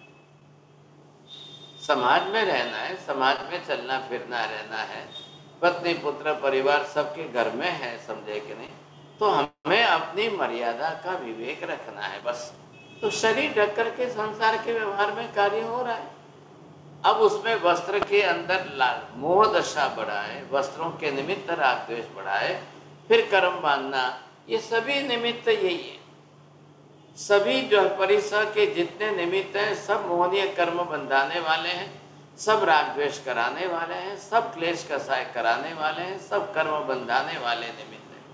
समाज में रहना है, समाज में चलना फिरना रहना है, पत्नी पुत्र परिवार सबके घर में है, समझे कि नहीं। तो हमें अपनी मर्यादा का विवेक रखना है बस। तो शरीर ढक करके संसार के व्यवहार में कार्य हो रहा है। अब उसमें वस्त्र के अंदर मोह दशा बढ़ाए, वस्त्रों के निमित्त राग द्वेष बढ़ाए, फिर कर्म बांधना, ये सभी निमित्त यही है। सभी जो परिसर के जितने निमित्त हैं सब मोहनीय कर्म बंधाने वाले हैं, सब राग द्वेष कराने वाले हैं, सब क्लेश कसाय कराने वाले हैं, सब कर्म बंधाने वाले निमित्त हैं।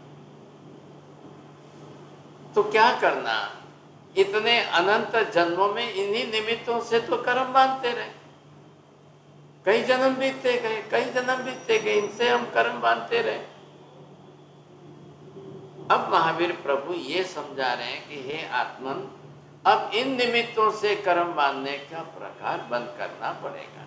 तो क्या करना, इतने अनंत जन्मों में इन्हीं निमित्तों से तो कर्म बांधते रहे, कई जन्म बीतते गए, कई जन्म बीतते गए, इनसे हम कर्म बांधते रहे। अब महावीर प्रभु ये समझा रहे हैं कि हे आत्मन, अब इन निमित्तों से कर्म बांधने का प्रकार बंद करना पड़ेगा।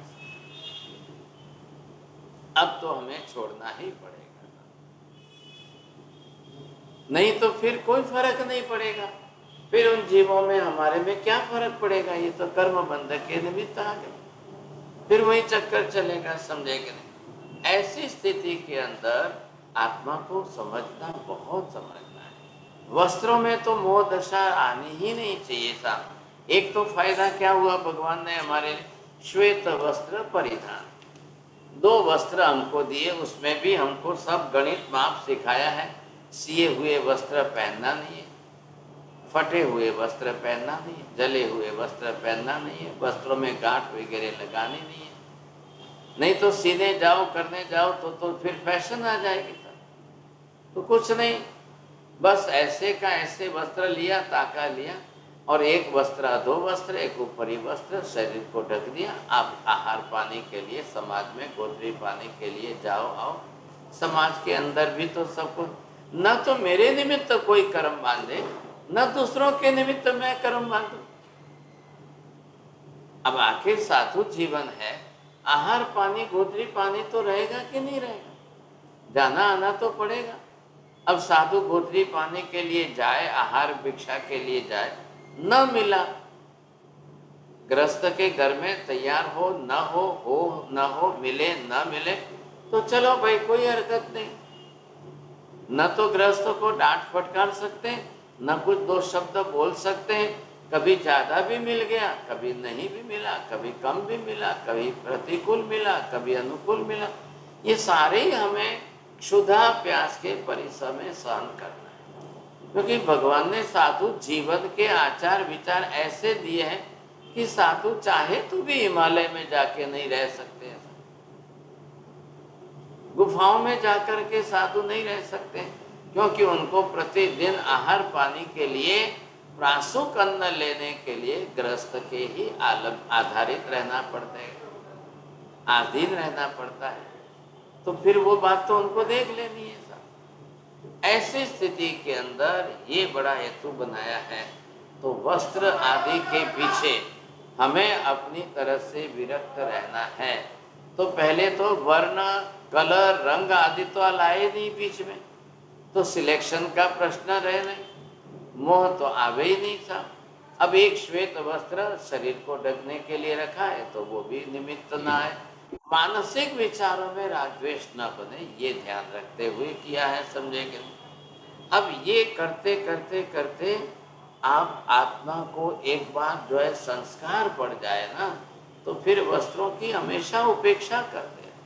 अब तो हमें छोड़ना ही पड़ेगा, नहीं तो फिर कोई फर्क नहीं पड़ेगा। फिर उन जीवों में हमारे में क्या फर्क पड़ेगा, ये तो कर्म बंधक के निमित्त आ गए, फिर वही चक्कर चलेगा, समझेंगे नहीं। ऐसी स्थिति के अंदर आत्मा को समझना बहुत समझना है। वस्त्रों में तो मोह दशा आनी ही नहीं चाहिए साहब। एक तो फायदा क्या हुआ, भगवान ने हमारे श्वेत वस्त्र परिधान, दो वस्त्र हमको दिए, उसमें भी हमको सब गणित माप सिखाया है। सिए हुए वस्त्र पहनना नहीं है, फटे हुए वस्त्र पहनना नहीं है, जले हुए वस्त्र पहनना नहीं है, वस्त्रों में गांठ वगैरह लगानी नहीं है। नहीं तो सीने जाओ करने जाओ तो तो फिर फैशन आ जाएगी। तो कुछ नहीं, बस ऐसे का ऐसे वस्त्र लिया, ताका लिया, और एक वस्त्र अधो वस्त्र, एक ऊपरी वस्त्र, शरीर को ढक दिया। आप आहार पाने के लिए, समाज में गोत्री पाने के लिए जाओ आओ। समाज के अंदर भी तो सबको, न तो मेरे निमित्त कोई कर्म बांधे, न दूसरों के निमित्त मैं कर्म बांधू। अब आखिर साधु जीवन है, आहार पानी गोत्री पानी तो रहेगा कि नहीं रहेगा, जाना आना तो पड़ेगा। अब साधु गोत्री पाने के लिए जाए, आहार भिक्षा के लिए जाए, न मिला, गृहस्थ के घर में तैयार हो न हो, हो न हो, मिले न मिले, तो चलो भाई कोई हरकत नहीं। न तो गृहस्थ को डांट फटकार सकते, न कुछ दो शब्द बोल सकते हैं। कभी ज़्यादा भी मिल गया, कभी नहीं भी मिला, कभी कम भी मिला, कभी प्रतिकूल मिला, कभी अनुकूल मिला। ये सारे ही हमें क्षुधा प्यास के परिसर में सहन करना है, क्योंकि भगवान ने साधु जीवन के आचार विचार ऐसे दिए हैं कि साधु चाहे तो भी हिमालय में जाके नहीं रह सकते हैं, गुफाओं में जाकर के साधु नहीं रह सकते, क्योंकि उनको प्रतिदिन आहार पानी के लिए, प्रासुक अन्न लेने के लिए गृहस्थ के ही आलम आधारित रहना पड़ता है, आधीन रहना पड़ता है। तो फिर वो बात तो उनको देख लेनी है साहब। ऐसी स्थिति के अंदर ये बड़ा हेतु बनाया है। तो वस्त्र आदि के पीछे हमें अपनी तरफ से विरक्त रहना है। तो पहले तो वर्ण, कलर, रंग आदि तो लाए नहीं बीच में, तो सिलेक्शन का प्रश्न रहे नहीं, मोह तो आवे ही नहीं था। अब एक श्वेत वस्त्र शरीर को ढकने के लिए रखा है, तो वो भी निमित्त ना है। मानसिक विचारों में रागद्वेष न बने, ये ध्यान रखते हुए किया है, समझेंगे। अब ये करते करते करते आप आत्मा को एक बार जो है संस्कार पड़ जाए ना, तो फिर वस्त्रों की हमेशा उपेक्षा करते हैं।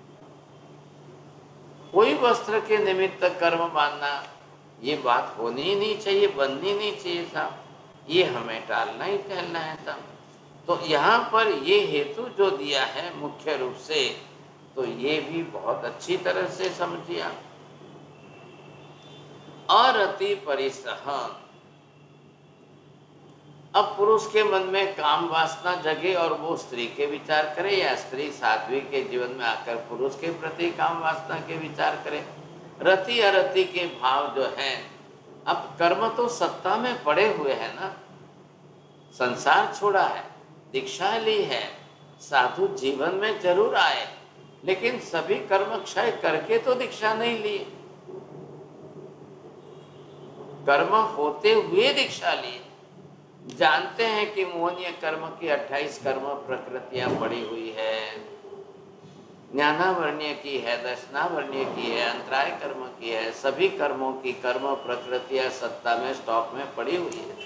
कोई वस्त्र के निमित्त कर्म बांधना, ये बात होनी ही नहीं चाहिए, बननी नहीं चाहिए साहब। ये हमें टालना ही टहलना है साहब। तो यहाँ पर ये हेतु जो दिया है मुख्य रूप से, तो ये भी बहुत अच्छी तरह से समझिए आप। अरति परिसह, अब पुरुष के मन में काम वासना जगे और वो स्त्री के विचार करे, या स्त्री साध्वी के जीवन में आकर पुरुष के प्रति काम वासना के विचार करे। रति अरति के भाव जो हैं, अब कर्म तो सत्ता में पड़े हुए हैं ना, संसार छोड़ा है, दीक्षा ली है, साधु जीवन में जरूर आए, लेकिन सभी कर्म क्षय करके तो दीक्षा नहीं ली, कर्म होते हुए दीक्षा ली। जानते हैं कि मोहनीय कर्म की अट्ठाईस कर्म प्रकृतियां पड़ी हुई है, ज्ञानावर्णीय की है, दर्शनावर्णीय की है, अंतराय कर्म की है, सभी कर्मों की कर्म प्रकृतियां सत्ता में स्टॉक में पड़ी हुई है।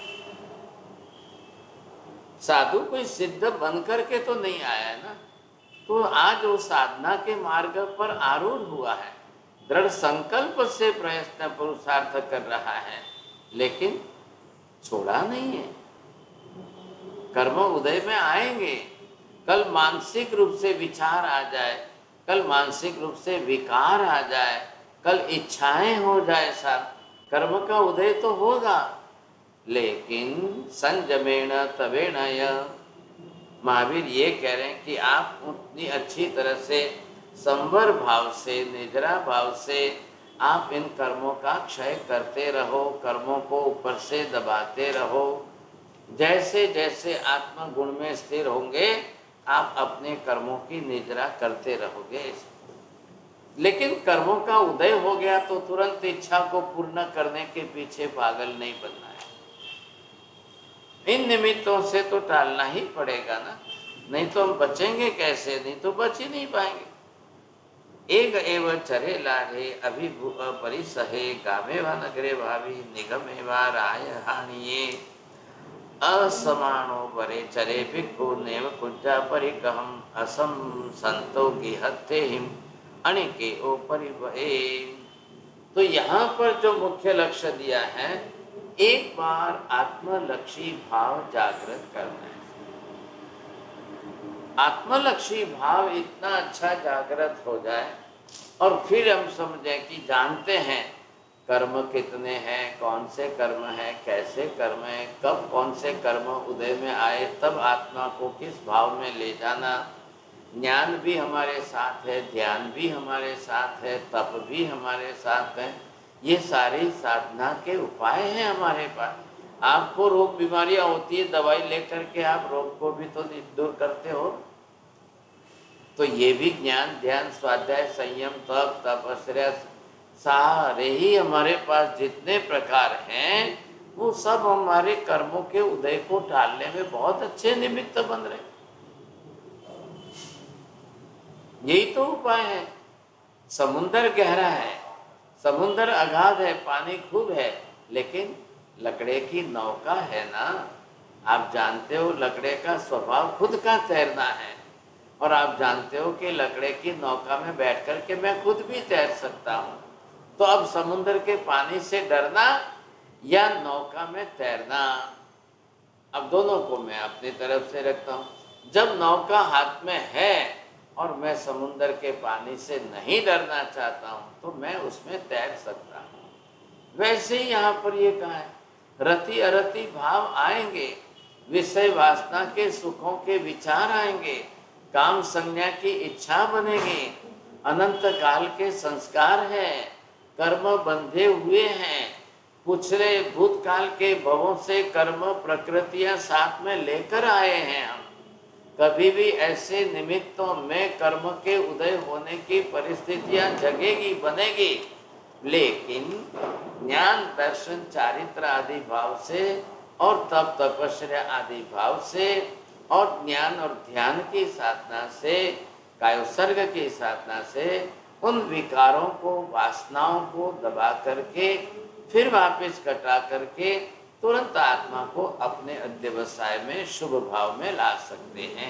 साधु कोई सिद्ध बन करके तो नहीं आया है ना, तो आज वो साधना के मार्ग पर आरूढ़ हुआ है, दृढ़ संकल्प से प्रयत्न पुरुषार्थ कर रहा है, लेकिन छोड़ा नहीं है। कर्म उदय में आएंगे, कल मानसिक रूप से विचार आ जाए, कल मानसिक रूप से विकार आ जाए, कल इच्छाएं हो जाए, साहब कर्म का उदय तो होगा, लेकिन संयमेण तवेण य। महावीर ये कह रहे हैं कि आप उतनी अच्छी तरह से संवर भाव से, निजरा भाव से आप इन कर्मों का क्षय करते रहो, कर्मों को ऊपर से दबाते रहो। जैसे जैसे आत्म गुण में स्थिर होंगे, आप अपने कर्मों की निजरा करते रहोगे। लेकिन कर्मों का उदय हो गया तो तुरंत इच्छा को पूर्ण करने के पीछे पागल नहीं बनना है। इन निमित्तों से तो टालना ही पड़ेगा ना, नहीं तो हम बचेंगे कैसे, नहीं तो बच ही नहीं पाएंगे। एक एव चरे लाढ़े अभिभू परिसहे गामे वा नगरे भावी निगमे वा राय हानिये असमानो बरे चरे भिक्खु नेव कुंजा परिकहम असम संतो गिहत्ते हिम अणिके ओ परिवहे। तो यहाँ पर जो मुख्य लक्ष्य दिया है, एक बार आत्मलक्षी भाव जागृत करना है। आत्मलक्षी भाव इतना अच्छा जागृत हो जाए और फिर हम समझें कि जानते हैं कर्म कितने हैं, कौन से कर्म हैं, कैसे कर्म हैं, कब कौन से कर्म उदय में आए, तब आत्मा को किस भाव में ले जाना। ज्ञान भी हमारे साथ है, ध्यान भी हमारे साथ है, तप भी हमारे साथ है। ये सारी साधना के उपाय हैं हमारे पास। आपको रोग बीमारियां होती है, दवाई लेकर के आप रोग को भी तो दूर करते हो। तो ये भी ज्ञान, ध्यान, स्वाध्याय, संयम, तप, तपस्या, सारे ही हमारे पास जितने प्रकार हैं, वो सब हमारे कर्मों के उदय को टालने में बहुत अच्छे निमित्त बन रहे। यही तो उपाय है। समुंदर गहरा है, समुंदर अगाध है, पानी खूब है, लेकिन लकड़े की नौका है ना। आप जानते हो लकड़े का स्वभाव खुद का तैरना है, और आप जानते हो कि लकड़े की नौका में बैठ कर के मैं खुद भी तैर सकता हूँ। तो अब समुंदर के पानी से डरना या नौका में तैरना, अब दोनों को मैं अपनी तरफ से रखता हूँ। जब नौका हाथ में है और मैं समुंदर के पानी से नहीं डरना चाहता हूँ, तो मैं उसमें तैर सकता हूँ। वैसे ही यहाँ पर ये कहा है, रति अरति भाव आएंगे, विषय वासना के सुखों के विचार आएंगे, काम संज्ञा की इच्छा बनेगी, अनंत काल के संस्कार हैं, कर्म बंधे हुए हैं, पिछले भूतकाल के भवों से कर्म प्रकृतियां साथ में लेकर आए हैं हम। कभी भी ऐसे निमित्तों में कर्म के उदय होने की परिस्थितियां जगेगी, बनेगी, लेकिन ज्ञान, दर्शन, चारित्र आदि भाव से और तप तपस्या आदि भाव से और ज्ञान और ध्यान की साधना से, कायोसर्ग की साधना से उन विकारों को, वासनाओं को दबा करके फिर वापस कटा करके तुरंत आत्मा को अपने अध्यवसाय में शुभ भाव में ला सकते हैं।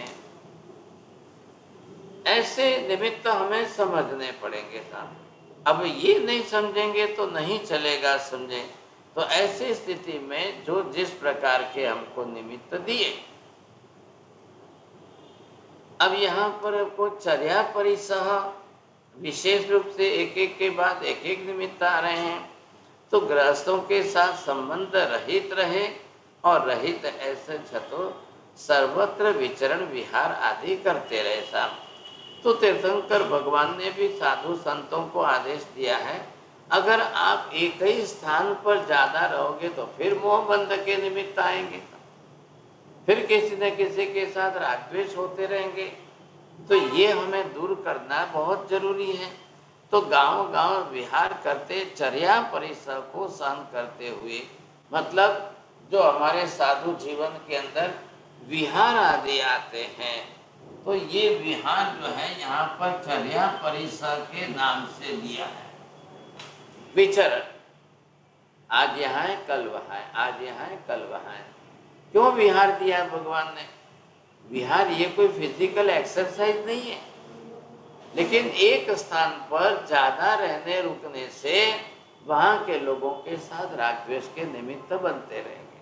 ऐसे निमित्त हमें समझने पड़ेंगे साहब। अब ये नहीं समझेंगे तो नहीं चलेगा, समझे तो ऐसी स्थिति में जो जिस प्रकार के हमको निमित्त दिए, अब यहाँ पर आपको चर्या परिसह विशेष रूप से एक एक के बाद एक एक निमित्त आ रहे हैं। तो गृहस्थों के साथ संबंध रहित रहे और रहित ऐसे छतो सर्वत्र विचरण विहार आदि करते रहे साहब। तो तीर्थंकर भगवान ने भी साधु संतों को आदेश दिया है, अगर आप एक ही स्थान पर ज़्यादा रहोगे तो फिर मोह बंध के निमित्त आएंगे, फिर किसी न किसी के साथ राग द्वेष होते रहेंगे। तो ये हमें दूर करना बहुत जरूरी है। तो गांव गांव विहार करते, चर्या परिसर को सहन करते हुए, मतलब जो हमारे साधु जीवन के अंदर विहार आदि आते हैं, तो ये विहार जो है यहाँ पर चर्या परिसर के नाम से दिया है। विचरण, आज यहाँ है कल वहाँ है, आज यहाँ है कल वहाँ है। क्यों विहार दिया भगवान ने? विहार ये कोई फिजिकल एक्सरसाइज नहीं है, लेकिन एक स्थान पर ज्यादा रहने रुकने से वहां के लोगों के साथ राग द्वेष के निमित्त बनते रहेंगे।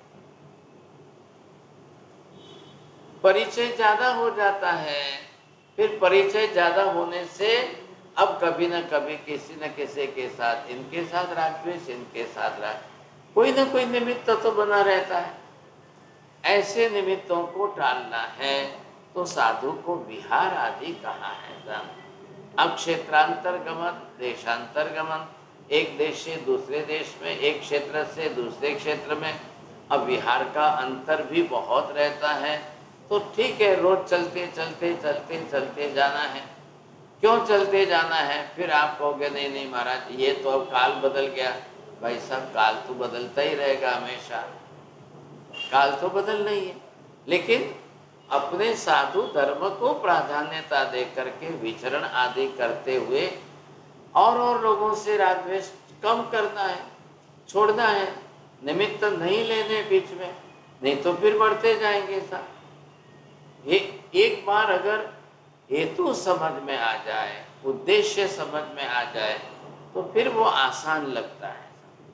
परिचय ज्यादा हो जाता है, फिर परिचय ज्यादा होने से अब कभी न कभी किसी न किसी के साथ, इनके साथ राग द्वेष, इनके साथ राग, कोई न कोई निमित्त तो बना रहता है। ऐसे निमित्तों को टालना है तो साधु को विहार आदि कहा है। अब क्षेत्रांतर गमन, देशांतर गमन, एक देश से दूसरे देश में, एक क्षेत्र से दूसरे क्षेत्र में, अब विहार का अंतर भी बहुत रहता है। तो ठीक है, रोज चलते चलते चलते चलते जाना है। क्यों चलते जाना है? फिर आप कहोगे नहीं नहीं महाराज ये तो अब काल बदल गया। भाई साहब, काल तो बदलता ही रहेगा हमेशा। काल तो बदलना ही है, लेकिन अपने साधु धर्म को प्राधान्यता दे करके विचरण आदि करते हुए और और लोगों से राग द्वेष कम करना है, छोड़ना है, निमित्त नहीं लेने बीच में, नहीं तो फिर बढ़ते जाएंगे साहब। ये एक बार अगर हेतु समझ में आ जाए, उद्देश्य समझ में आ जाए, तो फिर वो आसान लगता है,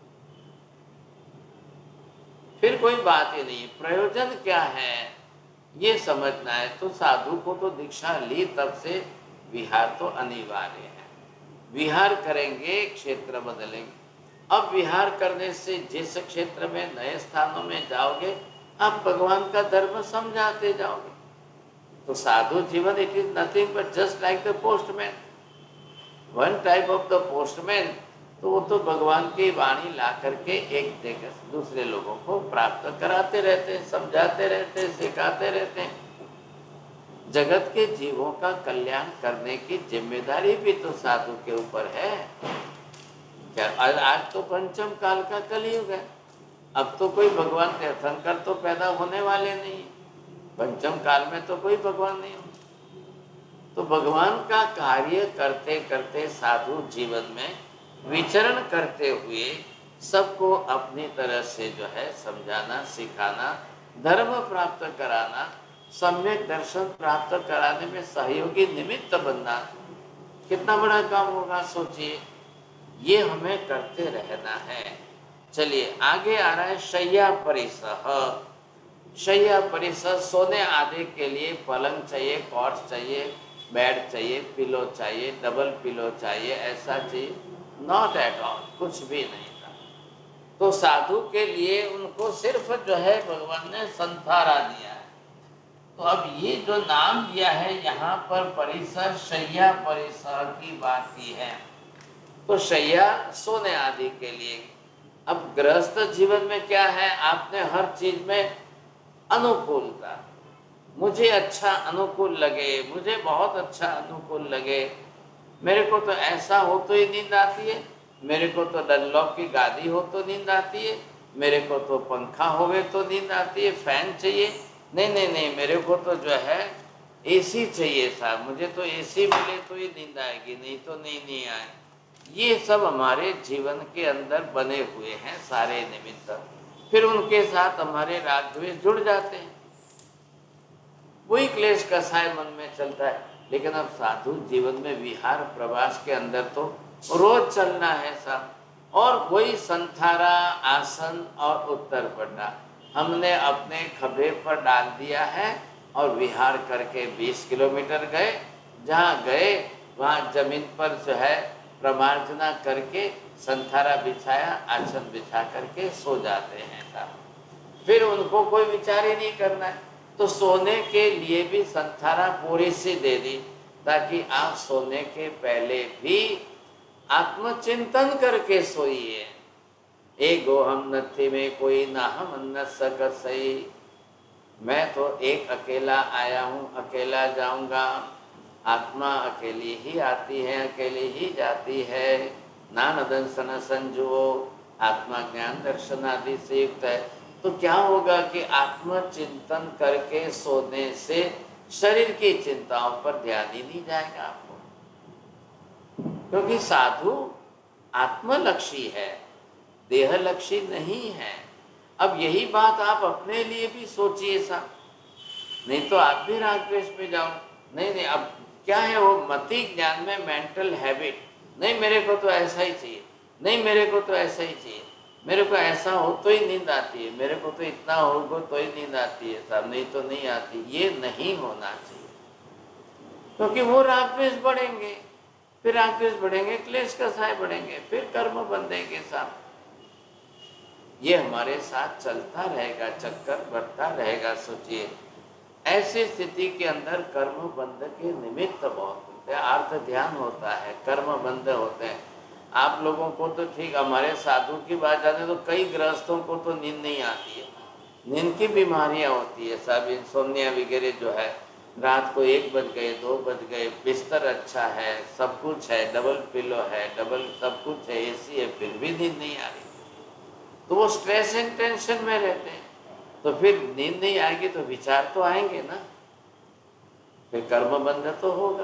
फिर कोई बात ही नहीं। प्रयोजन क्या है ये समझना है, तो साधु को तो दीक्षा ली तब से विहार तो अनिवार्य है। विहार करेंगे क्षेत्र बदलेंगे। अब विहार करने से जिस क्षेत्र में नए स्थानों में जाओगे आप भगवान का धर्म समझाते जाओगे। तो साधु जीवन it is nothing but just like the postman, one type of the postman. तो वो तो भगवान की वाणी ला करके एक जगह से दूसरे लोगों को प्राप्त कराते रहते हैं, समझाते रहते हैं, सिखाते रहते हैं। जगत के जीवों का कल्याण करने की जिम्मेदारी भी तो साधु के ऊपर है। क्या आज, आज तो पंचम काल का कलयुग है, अब तो कोई भगवान तीर्थंकर तो पैदा होने वाले नहीं है, पंचम काल में तो कोई भगवान नहीं हो। तो भगवान का कार्य करते करते साधु जीवन में विचरण करते हुए सबको अपनी तरह से जो है समझाना, सिखाना, धर्म प्राप्त कराना, सम्यक दर्शन प्राप्त कराने में सहयोगी निमित्त बनना, कितना बड़ा काम होगा सोचिए। ये हमें करते रहना है। चलिए आगे आ रहा है शय्या परिसह। शय्या परिसर सोने आदि के लिए पलंग चाहिए, कॉट्स चाहिए, बेड चाहिए, पिलो चाहिए, डबल पिलो चाहिए, ऐसा चाहिए? नॉट एट ऑल, कुछ भी नहीं था। तो साधु के लिए उनको सिर्फ जो है भगवान ने संथारा दिया है। तो अब ये जो नाम दिया है यहाँ पर परिसर, शय्या परिसर की बात की है। तो शय्या सोने आदि के लिए। अब गृहस्थ जीवन में क्या है, आपने हर चीज में अनुकूलता, मुझे अच्छा अनुकूल लगे, मुझे बहुत अच्छा अनुकूल लगे, मेरे को तो ऐसा हो तो ही नींद आती है, मेरे को तो डनलॉप की गादी हो तो नींद आती है, मेरे को तो पंखा होवे तो नींद आती है, फैन चाहिए, नहीं नहीं नहीं मेरे को तो जो है एसी चाहिए साहब, मुझे तो एसी मिले तो ही नींद आएगी, नहीं तो नहीं नहीं आए। ये सब हमारे जीवन के अंदर बने हुए हैं सारे निमित्त, फिर उनके साथ हमारे राग द्वेष जुड़ जाते हैं, वही क्लेश कसाय मन में चलता है। लेकिन अब साधु जीवन में विहार प्रवास के अंदर तो रोज चलना है साहब, और वही संथारा, आसन और उत्तर पड्डा हमने अपने खभे पर डाल दिया है और विहार करके बीस किलोमीटर गए, जहाँ गए वहाँ जमीन पर जो है प्रमार्जना करके संथारा बिछाया, आसन बिछा करके सो जाते हैं साहब, फिर उनको कोई विचार ही नहीं करना है। तो सोने के लिए भी संथारा पूरी सी दे दी, ताकि आप सोने के पहले भी आत्मचिंतन करके सोइए। एगो हम नथी में कोई ना हम न सकत सही, मैं तो एक अकेला आया हूँ, अकेला जाऊंगा, आत्मा अकेली ही आती है, अकेली ही जाती है, नान दंसन संजुओ, आत्मा ज्ञान दर्शन आदि से युक्त है। तो क्या होगा कि आत्मचिंतन करके सोने से शरीर की चिंताओं पर ध्यान ही नहीं जाएगा आपको, क्योंकि साधु आत्मलक्षी है, देहलक्षी नहीं है। अब यही बात आप अपने लिए भी सोचिए साहब, नहीं तो आप भी राग द्वेष में जाओ। नहीं नहीं अब क्या है वो मति ज्ञान में मेंटल हैबिट, नहीं मेरे को तो ऐसा ही चाहिए, नहीं मेरे को तो ऐसा ही चाहिए, मेरे को ऐसा हो तो ही नींद आती है, मेरे को तो इतना होगा तो ही नींद आती है साहब, नहीं तो नहीं आती। ये नहीं होना चाहिए, क्योंकि वो राग द्वेष बढ़ेंगे, फिर राग द्वेष बढ़ेंगे, क्लेश कसाय बढ़ेंगे, फिर कर्म बंधेंगे साहब। ये हमारे साथ चलता रहेगा, चक्कर बढ़ता रहेगा। सोचिए ऐसी स्थिति के अंदर कर्म बंध के निमित्त बहुत होते हैं, अर्थ ध्यान होता है, कर्म बंध होते हैं। आप लोगों को तो ठीक, हमारे साधु की बात जाने तो कई गृहस्थों को तो नींद नहीं आती है, नींद की बीमारियां होती है सब, इंसोम्निया वगैरह जो है, रात को एक बज गए, दो बज गए, बिस्तर अच्छा है, सब कुछ है, डबल पिलो है, डबल सब कुछ है, एसी है, फिर भी नींद नहीं आ रही, तो वो स्ट्रेस एंड टेंशन में रहते हैं। तो फिर नींद नहीं आएगी तो विचार तो आएंगे ना, फिर कर्म बंध तो होगा।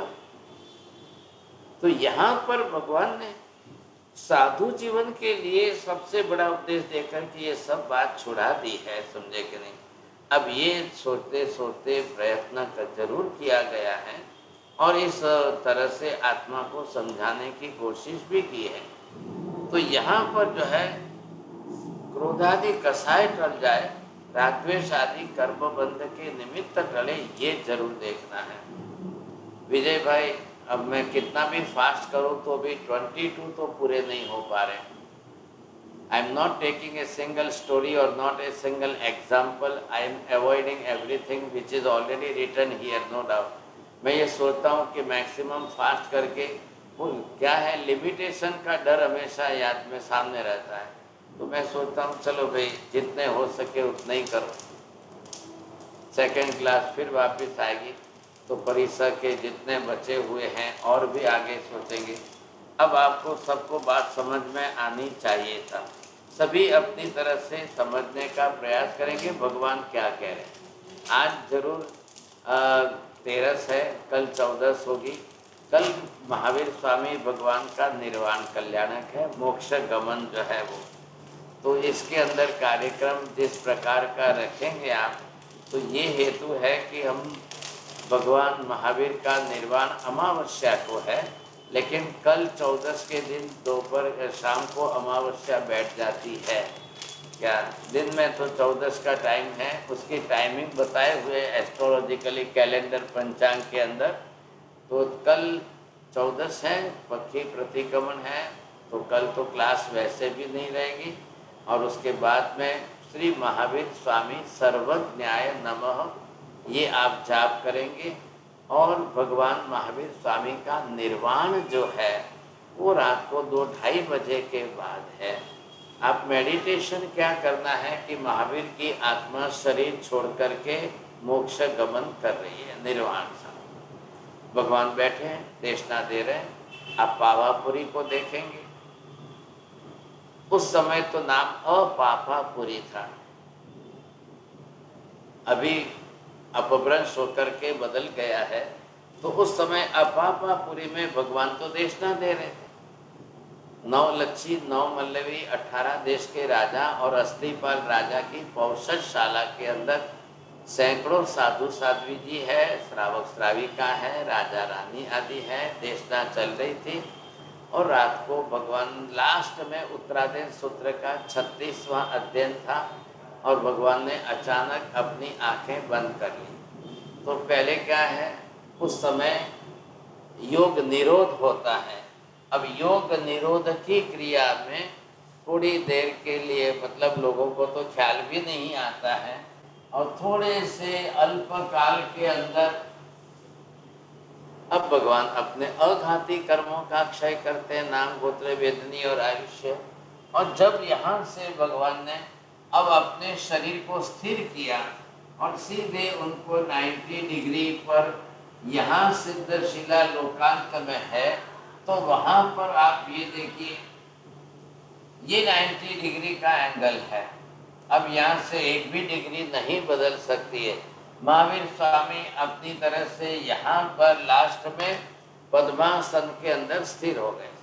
तो यहाँ पर भगवान ने साधु जीवन के लिए सबसे बड़ा उपदेश देकर कि ये सब बात छुड़ा दी है, समझे कि नहीं। अब ये सोचते सोचते प्रयत्न कर जरूर किया गया है और इस तरह से आत्मा को समझाने की कोशिश भी की है। तो यहाँ पर जो है क्रोधादि कसाय टल जाए, रागद्वेष आदि कर्म बंध के निमित्त टले, ये जरूर देखना है। विजय भाई, अब मैं कितना भी फास्ट करूं तो भी बाईस तो पूरे नहीं हो पा रहे। I am not taking a single story और not a single example, I am avoiding everything which is already written here, no doubt. मैं ये सोचता हूँ कि मैक्सिमम फास्ट करके वो क्या है, लिमिटेशन का डर हमेशा याद में सामने रहता है। तो मैं सोचता हूँ चलो भाई जितने हो सके उतने ही करो। सेकेंड क्लास फिर वापस आएगी तो परीक्षा के जितने बचे हुए हैं और भी आगे सोचेंगे। अब आपको सबको बात समझ में आनी चाहिए था, सभी अपनी तरफ से समझने का प्रयास करेंगे भगवान क्या कह रहे हैं। आज जरूर तेरस है, कल चौदस होगी। कल महावीर स्वामी भगवान का निर्वाण कल्याणक है, मोक्ष गमन जो है वो। तो इसके अंदर कार्यक्रम जिस प्रकार का रखेंगे आप, तो ये हेतु है कि हम भगवान महावीर का निर्वाण अमावस्या को है, लेकिन कल चौदस के दिन दोपहर शाम को अमावस्या बैठ जाती है। क्या दिन में तो चौदस का टाइम है, उसकी टाइमिंग बताए हुए एस्ट्रोलॉजिकली कैलेंडर पंचांग के अंदर। तो कल चौदस है, पक्षी प्रतिक्रमण है, तो कल तो क्लास वैसे भी नहीं रहेगी। और उसके बाद में श्री महावीर स्वामी सर्वज्ञाय नमः ये आप जाप करेंगे। और भगवान महावीर स्वामी का निर्वाण जो है वो रात को दो ढाई बजे के बाद है। आप मेडिटेशन क्या करना है कि महावीर की आत्मा शरीर छोड़ करके मोक्ष गमन कर रही है, निर्वाण सा। भगवान बैठे हैं, देशना दे रहे हैं, आप पावापुरी को देखेंगे। उस समय तो नाम अपापापुरी था, अभी अपभ्रंश होकर के बदल गया है। तो उस समय अपापापुरी में भगवान तो देशना दे रहे थे। नौ लच्छी, नौ मल्लवी, अठारह देश के राजा और अस्थिपाल राजा की पौषधशाला के अंदर सैकड़ों साधु साध्वी जी है, श्रावक श्राविका है, राजा रानी आदि है। देशना चल रही थी और रात को भगवान लास्ट में उत्तरायण सूत्र का छत्तीसवां अध्ययन था और भगवान ने अचानक अपनी आंखें बंद कर ली। तो पहले क्या है, उस समय योग निरोध होता है। अब योग निरोध की क्रिया में थोड़ी देर के लिए, मतलब लोगों को तो ख्याल भी नहीं आता है, और थोड़े से अल्प काल के अंदर अब भगवान अपने अघाती कर्मों का क्षय करते हैं, नाम गोत्र वेदनी और आयुष्य। और जब यहाँ से भगवान ने अब अपने शरीर को स्थिर किया और सीधे उनको नब्बे डिग्री पर यहाँ सिद्धशिला लोकांत में है, तो वहाँ पर आप ये देखिए ये नब्बे डिग्री का एंगल है। अब यहाँ से एक भी डिग्री नहीं बदल सकती है। महावीर स्वामी अपनी तरह से यहाँ पर लास्ट में पद्मासन के अंदर स्थिर हो गए।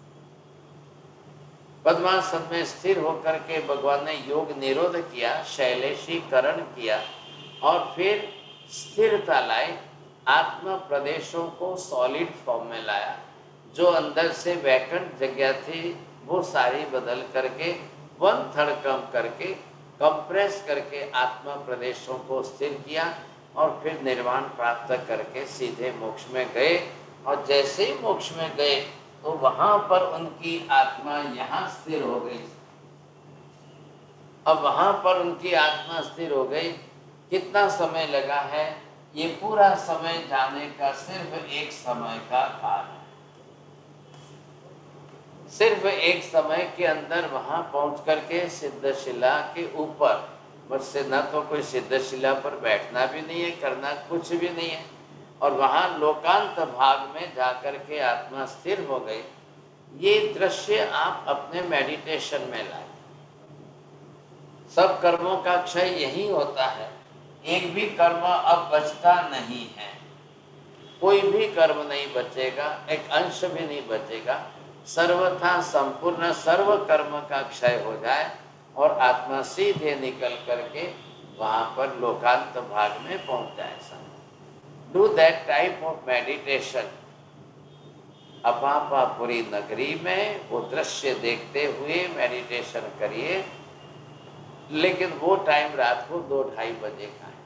पद्मासन में स्थिर होकर के भगवान ने योग निरोध किया, शैलेशीकरण किया और फिर स्थिरता लाई, आत्म प्रदेशों को सॉलिड फॉर्म में लाया। जो अंदर से वैकेंट जगह थी वो सारी बदल करके वन थर्ड कम करके कंप्रेस करके आत्मा प्रदेशों को स्थिर किया और फिर निर्वाण प्राप्त करके सीधे मोक्ष में गए। और जैसे ही मोक्ष में गए तो वहाँ पर उनकी आत्मा यहाँ स्थिर हो गई। अब वहाँ पर उनकी आत्मा स्थिर हो गई। कितना समय लगा है, ये पूरा समय जाने का सिर्फ एक समय का काल है। सिर्फ एक समय के अंदर वहाँ पहुँच करके सिद्धशिला के ऊपर, बस से न तो कोई सिद्धशिला पर बैठना भी नहीं है, करना कुछ भी नहीं है, और वहाँ लोकांत भाग में जाकर के आत्मा स्थिर हो गई। ये दृश्य आप अपने मेडिटेशन में लाए। सब कर्मों का क्षय यही होता है, एक भी कर्म अब बचता नहीं है, कोई भी कर्म नहीं बचेगा, एक अंश भी नहीं बचेगा, सर्वथा संपूर्ण सर्व कर्म का क्षय हो जाए और आत्मा सीधे निकल करके वहाँ पर लोकांत भाग में पहुँच जाए। सब do that type of meditation. Apapapuri नगरी में वो दृश्य देखते हुए मेडिटेशन करिए, लेकिन वो टाइम रात को दो ढाई बजे का है।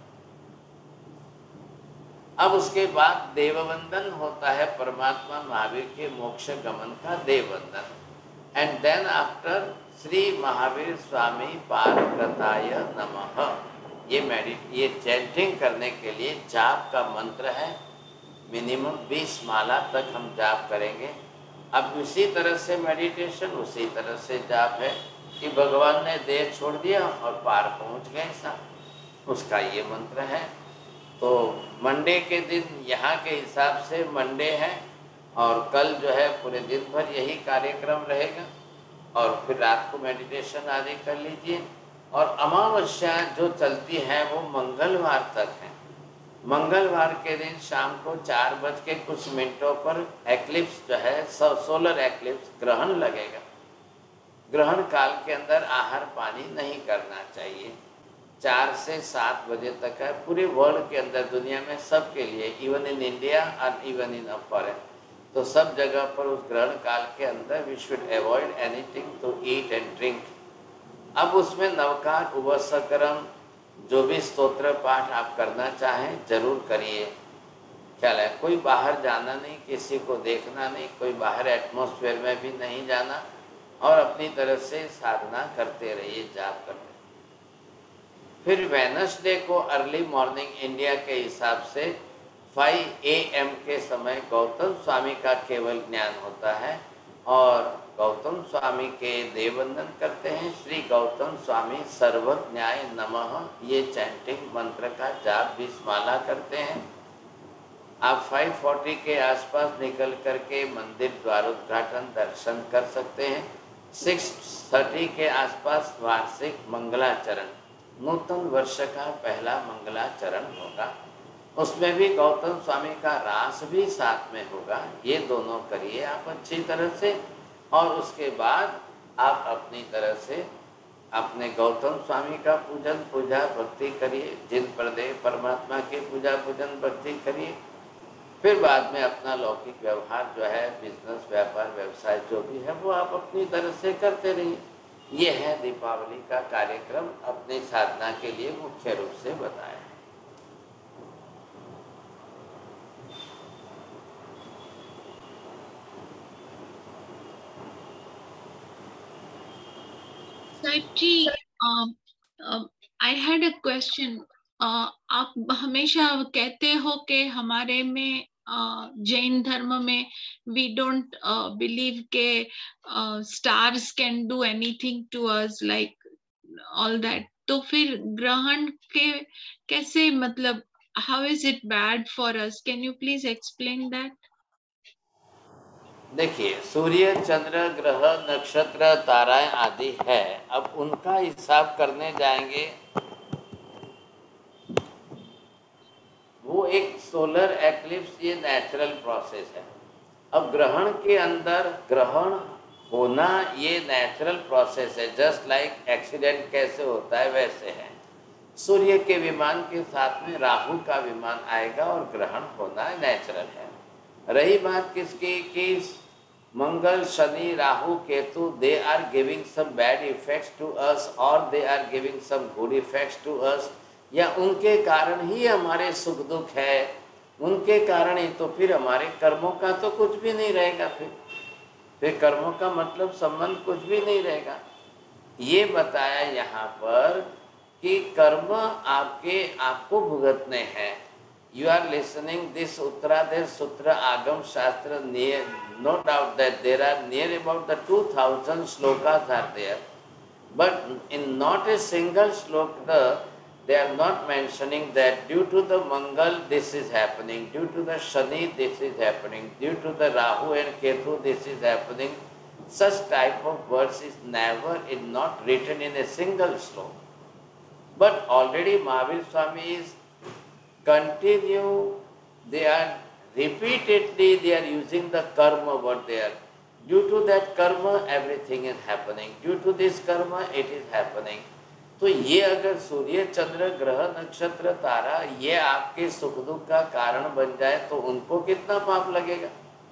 अब उसके बाद देववंदन होता है, परमात्मा महावीर के मोक्ष गमन का देववंदन। And then after Shri Mahavir Swami पारगताय नमः। ये मेडिट ये चैंटिंग करने के लिए जाप का मंत्र है, मिनिमम बीस माला तक हम जाप करेंगे। अब उसी तरह से मेडिटेशन, उसी तरह से जाप है कि भगवान ने देह छोड़ दिया और पार पहुंच गए सा, उसका ये मंत्र है। तो मंडे के दिन यहाँ के हिसाब से मंडे है, और कल जो है पूरे दिन भर यही कार्यक्रम रहेगा, और फिर रात को मेडिटेशन आदि कर लीजिए। और अमावस्या जो चलती है वो मंगलवार तक है। मंगलवार के दिन शाम को चार बज के कुछ मिनटों पर एक्लिप्स जो है, सोलर एक्लिप्स ग्रहण लगेगा। ग्रहण काल के अंदर आहार पानी नहीं करना चाहिए। चार से सात बजे तक है, पूरे वर्ल्ड के अंदर, दुनिया में सबके लिए, इवन इन इंडिया और इवन इन अ फॉरेन, तो सब जगह पर उस ग्रहण काल के अंदर we should avoid anything to eat and drink. अब उसमें नवकार उपसकरम जो भी स्तोत्र पाठ आप करना चाहें जरूर करिए। ख्याल है, कोई बाहर जाना नहीं, किसी को देखना नहीं, कोई बाहर एटमॉस्फेयर में भी नहीं जाना, और अपनी तरफ से साधना करते रहिए, जाप करते। फिर वेडनेसडे को अर्ली मॉर्निंग इंडिया के हिसाब से फाइव ए एम के समय गौतम स्वामी का केवल ज्ञान होता है, और गौतम स्वामी के देववंदन करते हैं। श्री गौतम स्वामी सर्वज्ञाय नमः, ये चैंटिंग मंत्र का जाप बीस माला करते हैं। आप फाइव फोर्टी के आसपास निकल करके मंदिर द्वारोद्घाटन दर्शन कर सकते हैं। सिक्स थर्टी के आसपास वार्षिक मंगलाचरण, नूतन वर्ष का पहला मंगलाचरण होगा, उसमें भी गौतम स्वामी का रास भी साथ में होगा। ये दोनों करिए आप अच्छी तरह से, और उसके बाद आप अपनी तरह से अपने गौतम स्वामी का पूजन पूजा भक्ति करिए, जिन प्रदेव परमात्मा की पूजा पूजन भक्ति करिए। फिर बाद में अपना लौकिक व्यवहार जो है, बिजनेस व्यापार व्यवसाय जो भी है, वो आप अपनी तरह से करते रहिए। ये है दीपावली का कार्यक्रम, अपनी साधना के लिए मुख्य रूप से बताया है। जी, आई हैड अ क्वेश्चन। आप हमेशा कहते हो कि हमारे में जैन uh, धर्म में वी डोंट बिलीव के stars can do anything to us like all that, तो फिर ग्रहण के कैसे, मतलब how is it bad for us? Can you please explain that? देखिए, सूर्य, चंद्र, ग्रह, नक्षत्र, ताराएं आदि है, अब उनका हिसाब करने जाएंगे, वो एक सोलर एक्लिप्स, ये नेचुरल प्रोसेस है। अब ग्रहण के अंदर ग्रहण होना ये नेचुरल प्रोसेस है, जस्ट लाइक एक्सीडेंट कैसे होता है वैसे है। सूर्य के विमान के साथ में राहु का विमान आएगा और ग्रहण होना नेचुरल है। रही बात किसकी कि Mangal, Shani, Rahu, Ketu, they are giving some bad effects to us और they are giving some good effects to us, या उनके कारण ही हमारे सुख दुख है, उनके कारण ही, तो फिर हमारे कर्मों का तो कुछ भी नहीं रहेगा। फिर फिर कर्मों का मतलब संबंध कुछ भी नहीं रहेगा। ये बताया यहाँ पर कि कर्म आपके आपको भुगतने हैं। You are listening this Uttaradesh Sutra Agam Shastra, near, no doubt that there are near about the two thousand slokas are there, but in not a single sloka they are not mentioning that due to the Mangal this is happening, due to the Shani this is happening, due to the Rahu and Ketu this is happening. Such type of words is never, is not written in a single sloka. But already Mahavir Swami is continue, they are repeatedly, they are using the karma what they are. Due to that karma, everything is happening. Due to this karma, it is happening. तो ये अगर सूर्य चंद्र ग्रह नक्षत्र तारा ये आपके सुख दुख का कारण बन जाए तो उनको कितना पाप लगेगा।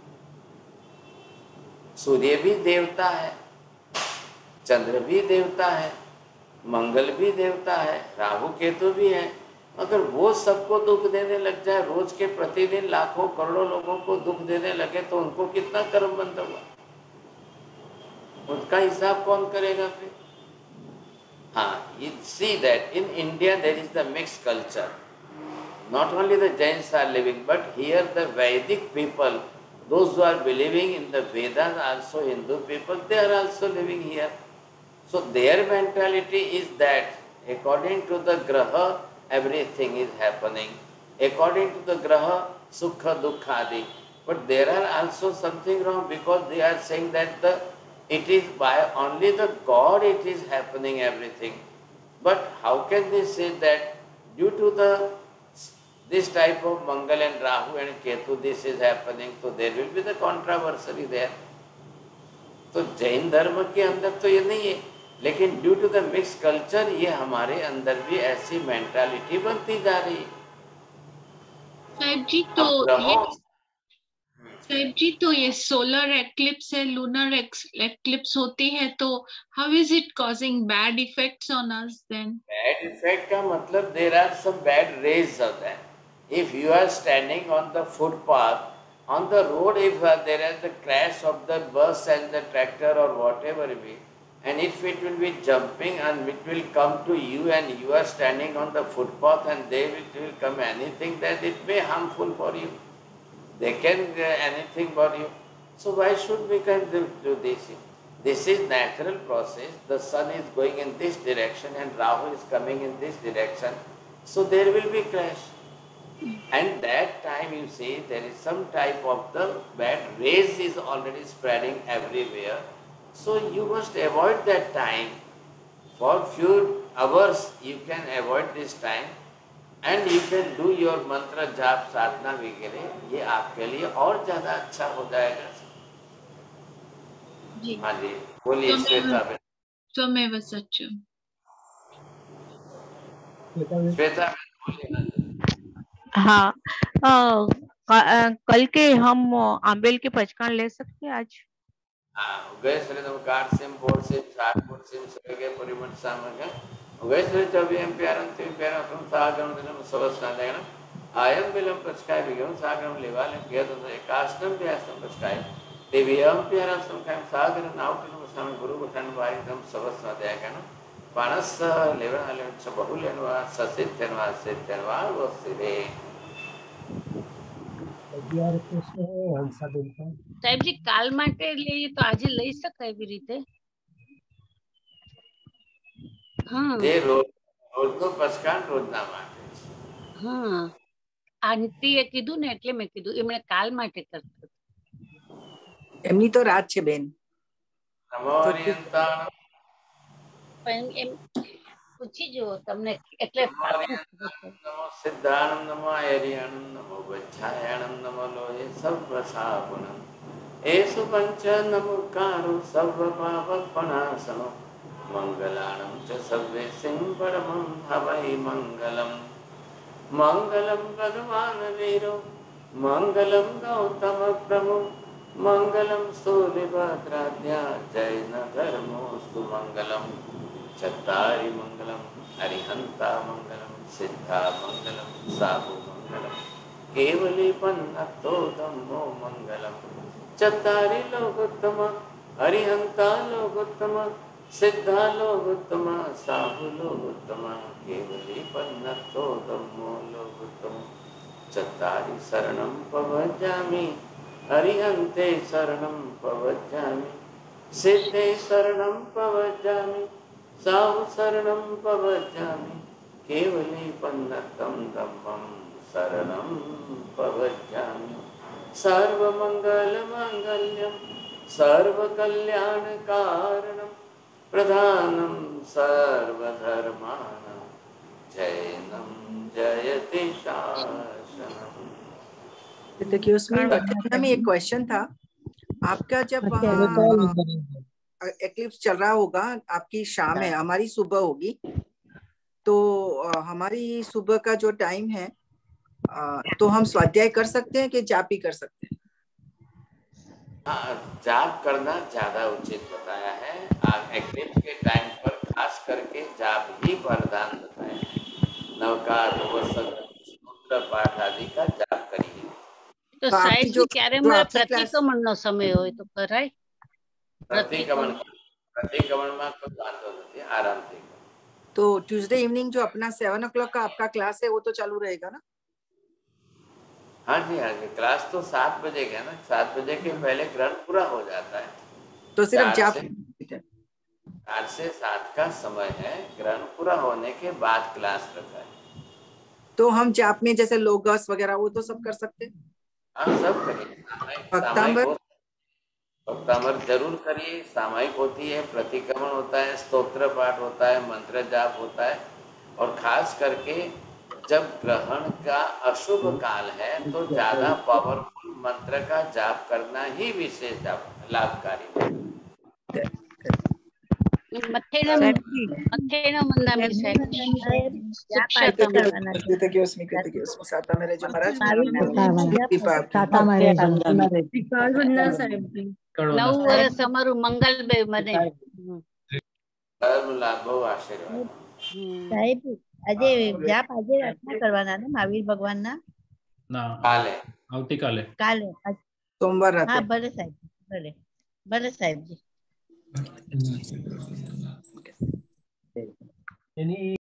सूर्य भी देवता है, चंद्र भी देवता है, मंगल भी देवता है, राहु केतु भी है। अगर वो सबको दुख देने लग जाए, रोज के प्रतिदिन लाखों करोड़ों लोगों को दुख देने लगे तो उनको कितना कर्म बंद हुआ, उसका हिसाब कौन करेगा फिर। हाँ, you see that in India there is the mixed culture. Not only the Jains are living, but here the Vedic people, those who are believing in the Vedas, also Hindu people, they are also living here. So their mentality is that according to the graha, everything is happening. According to the graha, sukha dukha adi. But there are also something wrong because they are saying that the it is by only the God it is happening everything. But how can they say that due to the this type of Mangal and Rahu and Ketu this is happening, so there will be the controversy there. तो जैन धर्म के अंदर तो ये नहीं है, लेकिन due to the mix culture ये हमारे अंदर भी ऐसी मेंटालिटी बनती जा रही है। साहिब जी तो ये साहिब जी तो ये सोलर एक्लिप्स है, लूनर एक्लिप्स होती है, तो how is it causing bad effects on us then? Bad effect का मतलब there are some bad rays of that. If you are standing on the footpath on the road, if uh, there is the crash of the bus and the tractor or whatever it be, and if it will be jumping and it will come to you and you are standing on the footpath and they will, it will come anything that it may harmful for you. They can do anything for you. So why should we can do, do this? This is natural process. The sun is going in this direction and Rahu is coming in this direction. So there will be crash. And that time you see there is some type of the bad rays is already spreading everywhere. So you must avoid that time. For few hours you can avoid this time and you can do your mantra jap sadhana वगैरह, ये आपके लिए और ज्यादा अच्छा हो जाएगा। जी हाँ जी बोलिए श्वेता बेन। त्वमेव सत्यम। श्वेता बेन बोलिए। हाँ, आ, कल के हम आंबेल के पचकान ले सकते हैं आज? हाँ, गए सरे तो कार से बोर्ड से सात बोर्ड से सरे के परिमट सामने गए सरे चौबीस एम पी आर अंतिम पी आर अपने सागरम दिन में सबस ना देना आयम बिलम पचकाय भी गए सागरम लेवा ले गया तो एक आश्रम भी आश्रम पचकाय देवी एम पी आर आश्रम का सागरम नाव के लोग सामने गुरु बखान बाई दम सबस ना देगा ना पानस लेवन आले सब बहुल लेनवा ससित तेनवा सित तेनवा वो सिरे। સાહેબ જી કાલ માટે લઈએ તો આજે લઈ શકાય એવી રીતે? હા તે રોજ રોજનો પસકાન રોજના માટે। હા આંટીએ કીધું ને એટલે મેં કીધું એમણે કાલ માટે કરતા। એમની તો રાત છે બેન। નમો હરિયંતાણ પણ એમ પૂછી જો તમને એટલે नमो सिद्धानम नमो हरियाणम नमो बच्छायाणम नमो लोहे सर्वसापुणम एषु पंच नमो कारो सर्वपापनाशनो मंगलाणं च सर्वे सिंपरमं हवै मंगलम मंगलम भगवान वीरो मंगलम गौतम प्रभु मंगलम सूर्यभद्राध्या जैन धर्मोस्तु मंगलम चत्तारि मंगलम अरिहंता मंगलम सिद्धा मंगलम साहु मंगलम केवली पन्नतो धम्मो मंगलम चत्तारि लोकोत्तम अरिहंता लोकोत्तम सिद्धा लोकोत्तम साहु लोकोत्तम केवली पन्नतो धम्मो लोकोत्तम चत्तारि शरणं पवज्जामि अरिहन्ते शरणं पवज्जामि सिद्धे शरणं पवज्जामि साहु शरणं पवज्जामि केवली पन्नतं धम्मं शरणं पवज्जामि सर्वमंगलमांगल्यं सर्वकल्याणकारणं प्रधानं सर्वधर्माणां जैनं जयति शासनम्। देखिए उसमें में एक क्वेश्चन था आपका, जब एक्लिप्स चल रहा होगा, आपकी शाम है, हमारी सुबह होगी, तो अ, हमारी सुबह का जो टाइम है, अ, तो हम स्वाध्याय कर सकते हैं कि जाप ही कर सकते हैं? हाँ, जाप करना ज्यादा उचित बताया है। आप एक्लिप्स के टाइम पर खास करके जाप ही वरदान बताया है। नवकार सूत्र पाठ आदि का जाप करिए। तो तो आपकी साहेब जो जी क्યારે जो મારે आपकी क्लास પ્રતિક્રમણનો સમય હોય તો કરાય? प्रतिक्रमण प्रतिक्रमणમાં કોઈ વાંધો નથી, આરામથી। तो ट्यूसडे इवनिंग जो अपना सेवन ओ क्लॉक का आपका क्लास है वो तो चालू रहेगा ना? हाँ जी हाँ जी, क्लास तो सात बजे का है ना, सात बजे के पहले ग्रहण पूरा हो जाता है। तो सिर्फ चार जाप से चार से सात का समय है, ग्रहण पूरा होने के बाद क्लास रखा है। तो हम जाप में जैसे लोगस वगैरह वो तो सब कर सकते हैं? हाँ, सब करिए। सामयिक सामयिक भक्तांबर हो भक्तांबर जरूर करिए। सामयिक होती है, प्रतिक्रमण होता है, स्तोत्र पाठ होता है, मंत्र जाप होता है, और खास करके जब ग्रहण का अशुभ काल है तो ज्यादा पावरफुल मंत्र का जाप करना ही विशेष जाप लाभकारी होता है। मथेरम मथेरम मंदामी साहेब शिक्षा कृतज्ञ अस्मि कृतज्ञ अस्मि साता मेरे जो महाराज कृपा आपकी। ताता मारे जमनारे નવ વર્ષ અમારું મંગલ બે મને ધર્મ લાભો આશીર્વાદ। સાહેબ આજે જાપ આજે રાતના કરવાના ને મહાવીર ભગવાનના? ના, કાલે આવતીકાલે કાલે सोमवार रात હા ભલે સાહેબ, ભલે ભલે સાહેબજી।